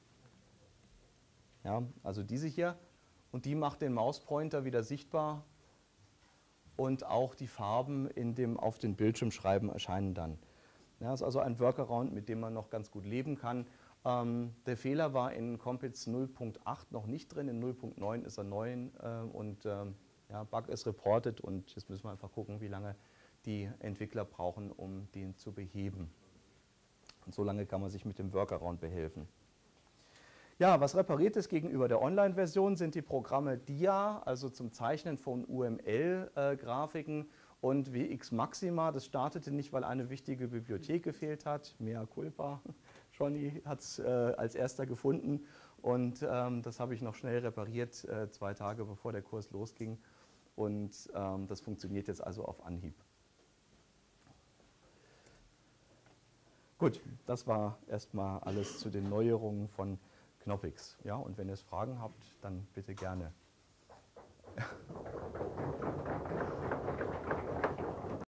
Ja, also diese hier. Und die macht den Mauspointer wieder sichtbar und auch die Farben in dem auf den Bildschirm schreiben erscheinen dann. Ja, das ist also ein Workaround, mit dem man noch ganz gut leben kann. Ähm, der Fehler war in Compiz null Punkt acht noch nicht drin, in null Punkt neun ist er neu äh, und ähm, ja, Bug ist reported und jetzt müssen wir einfach gucken, wie lange die Entwickler brauchen, um den zu beheben. Und so lange kann man sich mit dem Workaround behelfen. Ja, was repariert ist gegenüber der Online-Version, sind die Programme D I A, also zum Zeichnen von U M L-Grafiken und W X Maxima. Das startete nicht, weil eine wichtige Bibliothek gefehlt hat. Mea culpa. Johnny hat es äh, als erster gefunden und ähm, das habe ich noch schnell repariert, äh, zwei Tage bevor der Kurs losging. Und ähm, das funktioniert jetzt also auf Anhieb. Gut, das war erstmal alles zu den Neuerungen von Knoppix. Ja, und wenn ihr Fragen habt, dann bitte gerne.